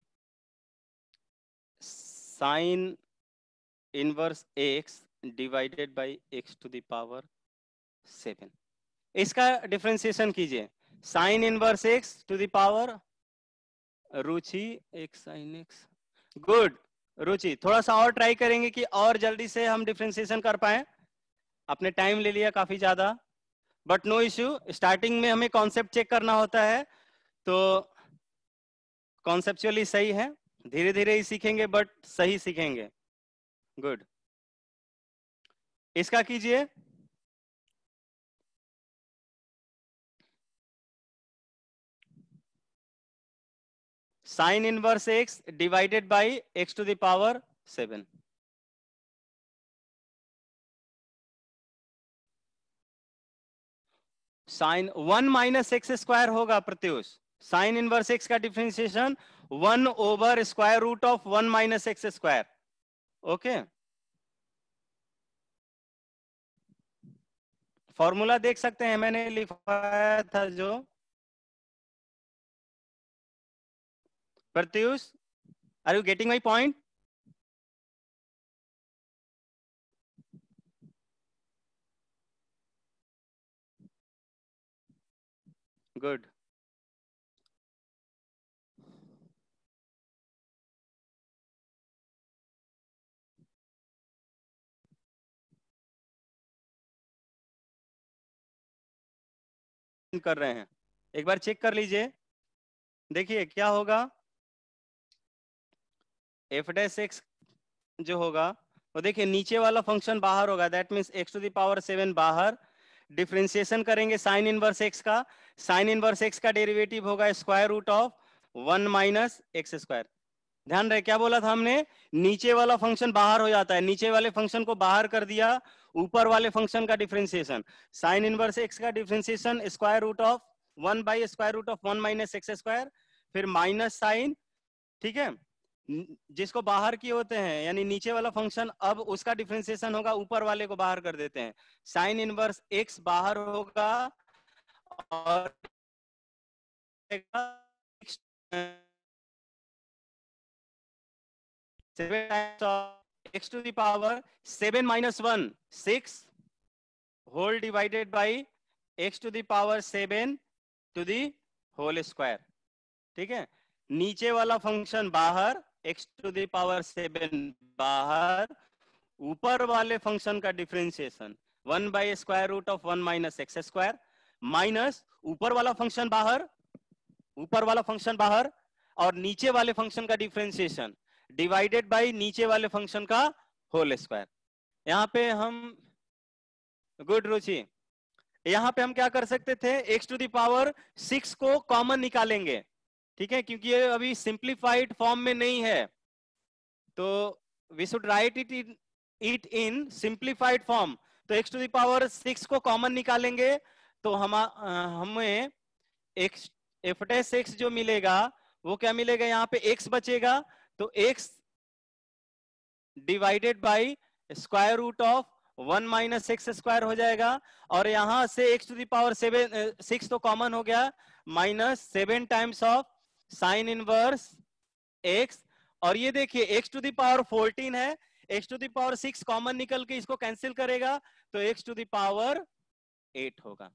sine inverse x divided by x to the power 7, इसका डिफरेंशिएशन कीजिए। Sine inverse x to the power, Ruchi एक साइन एक्स, गुड। रुचि थोड़ा सा और ट्राई करेंगे कि और जल्दी से हम डिफरेंशिएशन कर पाए। आपने टाइम ले लिया काफी ज्यादा, बट नो इश्यू। स्टार्टिंग में हमें कॉन्सेप्ट चेक करना होता है, तो कॉन्सेप्चुअली सही है, धीरे धीरे ही सीखेंगे बट सही सीखेंगे, गुड। इसका कीजिए। Sine inverse x divided by x to the power 7, sine 1 minus x square होगा प्रत्युष। साइन इनवर्स एक्स का differentiation 1 over square root of 1 minus x square, okay. Formula देख सकते हैं, मैंने लिखवाया था जो। Pratyush, are you getting my point? Good. कर रहे हैं, एक बार चेक कर लीजिए, देखिए क्या होगा। एफ डैश एक्स जो होगा वो देखिए नीचे वाला फंक्शन बाहर होगा, that means x to the power 7 बाहर। डिफरेंशिएशन करेंगे साइन इनवर्स एक्स का, साइन इनवर्स एक्स का डेरिवेटिव होगा square root of 1 minus x square. ध्यान रहे क्या बोला था हमने, नीचे वाला फंक्शन बाहर हो जाता है, नीचे वाले फंक्शन को बाहर कर दिया, ऊपर वाले फंक्शन का डिफरेंशिएशन। साइन इनवर्स एक्स का differentiation square root of 1 by square root of 1 minus x square, फिर माइनस साइन, ठीक है। जिसको बाहर किए होते हैं यानी नीचे वाला फंक्शन, अब उसका डिफरेंशिएशन होगा, ऊपर वाले को बाहर कर देते हैं। साइन इनवर्स एक्स बाहर होगा और 7 times of x to the power 7 minus 1 6 whole divided by x to the power 7 to the whole square. ठीक है, नीचे वाला फंक्शन बाहर, x to the power 7 बाहर, ऊपर वाले फंक्शन का differentiation 1 by square root of 1 minus x square minus ऊपर वाला फंक्शन बाहर, ऊपर वाला फंक्शन बाहर, और नीचे वाले फंक्शन का डिफरेंशिएशन डिवाइडेड बाय नीचे वाले फंक्शन का होल स्क्वायर. यहाँ पे हम, गुड रुचि, यहाँ पे हम क्या कर सकते थे, x टू द पावर 6 को कॉमन निकालेंगे. ठीक है, क्योंकि ये अभी सिंप्लीफाइड फॉर्म में नहीं है, तो we should write it in simplified form. तो x टू द पावर 6 को कॉमन निकालेंगे तो हमें f(x) जो मिलेगा वो क्या मिलेगा, यहाँ पे x बचेगा, तो x divided by square root of 1 minus x square हो जाएगा, और यहां से x टू द पावर 6 तो कॉमन हो गया, minus 7 times of sine inverse x, और ये देखिए x टू द पावर 14 है, x to the power 6 common निकल के इसको कैंसिल करेगा तो x टू द पावर 8 होगा.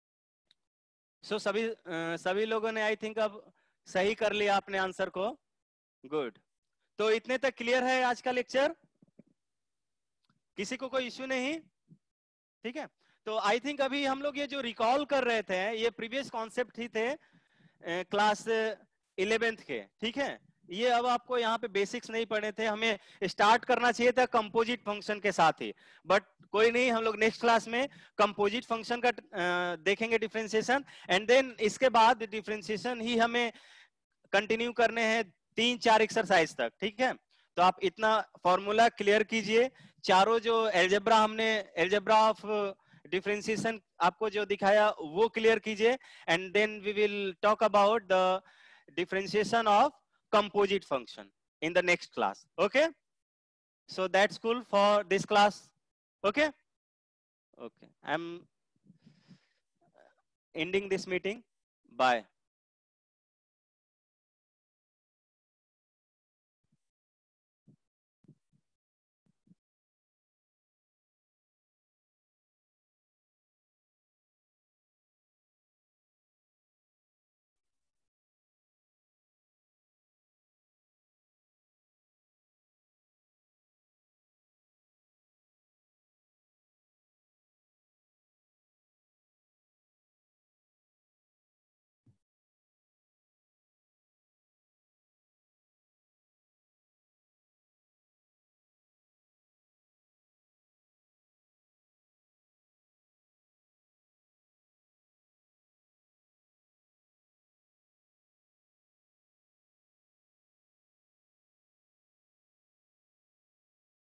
सो सभी लोगों ने आई थिंक अब सही कर लिया अपने आंसर को. गुड. तो इतने तक क्लियर है आज का लेक्चर? किसी को कोई इश्यू नहीं? ठीक है, तो आई थिंक अभी हम लोग ये जो रिकॉल कर रहे थे ये प्रीवियस कॉन्सेप्ट ही थे क्लास 11th के. ठीक है, ये अब आपको यहाँ पे बेसिक्स नहीं पढ़े थे, हमें स्टार्ट करना चाहिए था कंपोजिट फंक्शन के साथ ही, बट कोई नहीं, हम लोग नेक्स्ट क्लास में कंपोजिट फंक्शन का देखेंगे डिफरेंशिएशन, एंड देन इसके बाद डिफरेंशिएशन ही हमें कंटिन्यू करने हैं 3-4 एक्सरसाइज तक. ठीक है, तो आप इतना फॉर्मूला क्लियर कीजिए. चारों जो एल्जेब्रा हमने एल्जेब्रा ऑफ डिफरेंशिएशन आपको जो दिखाया वो क्लियर कीजिए, and then we will talk about the differentiation of composite function in the next class. Okay, so that's cool for this class. Okay, I'm ending this meeting. Bye.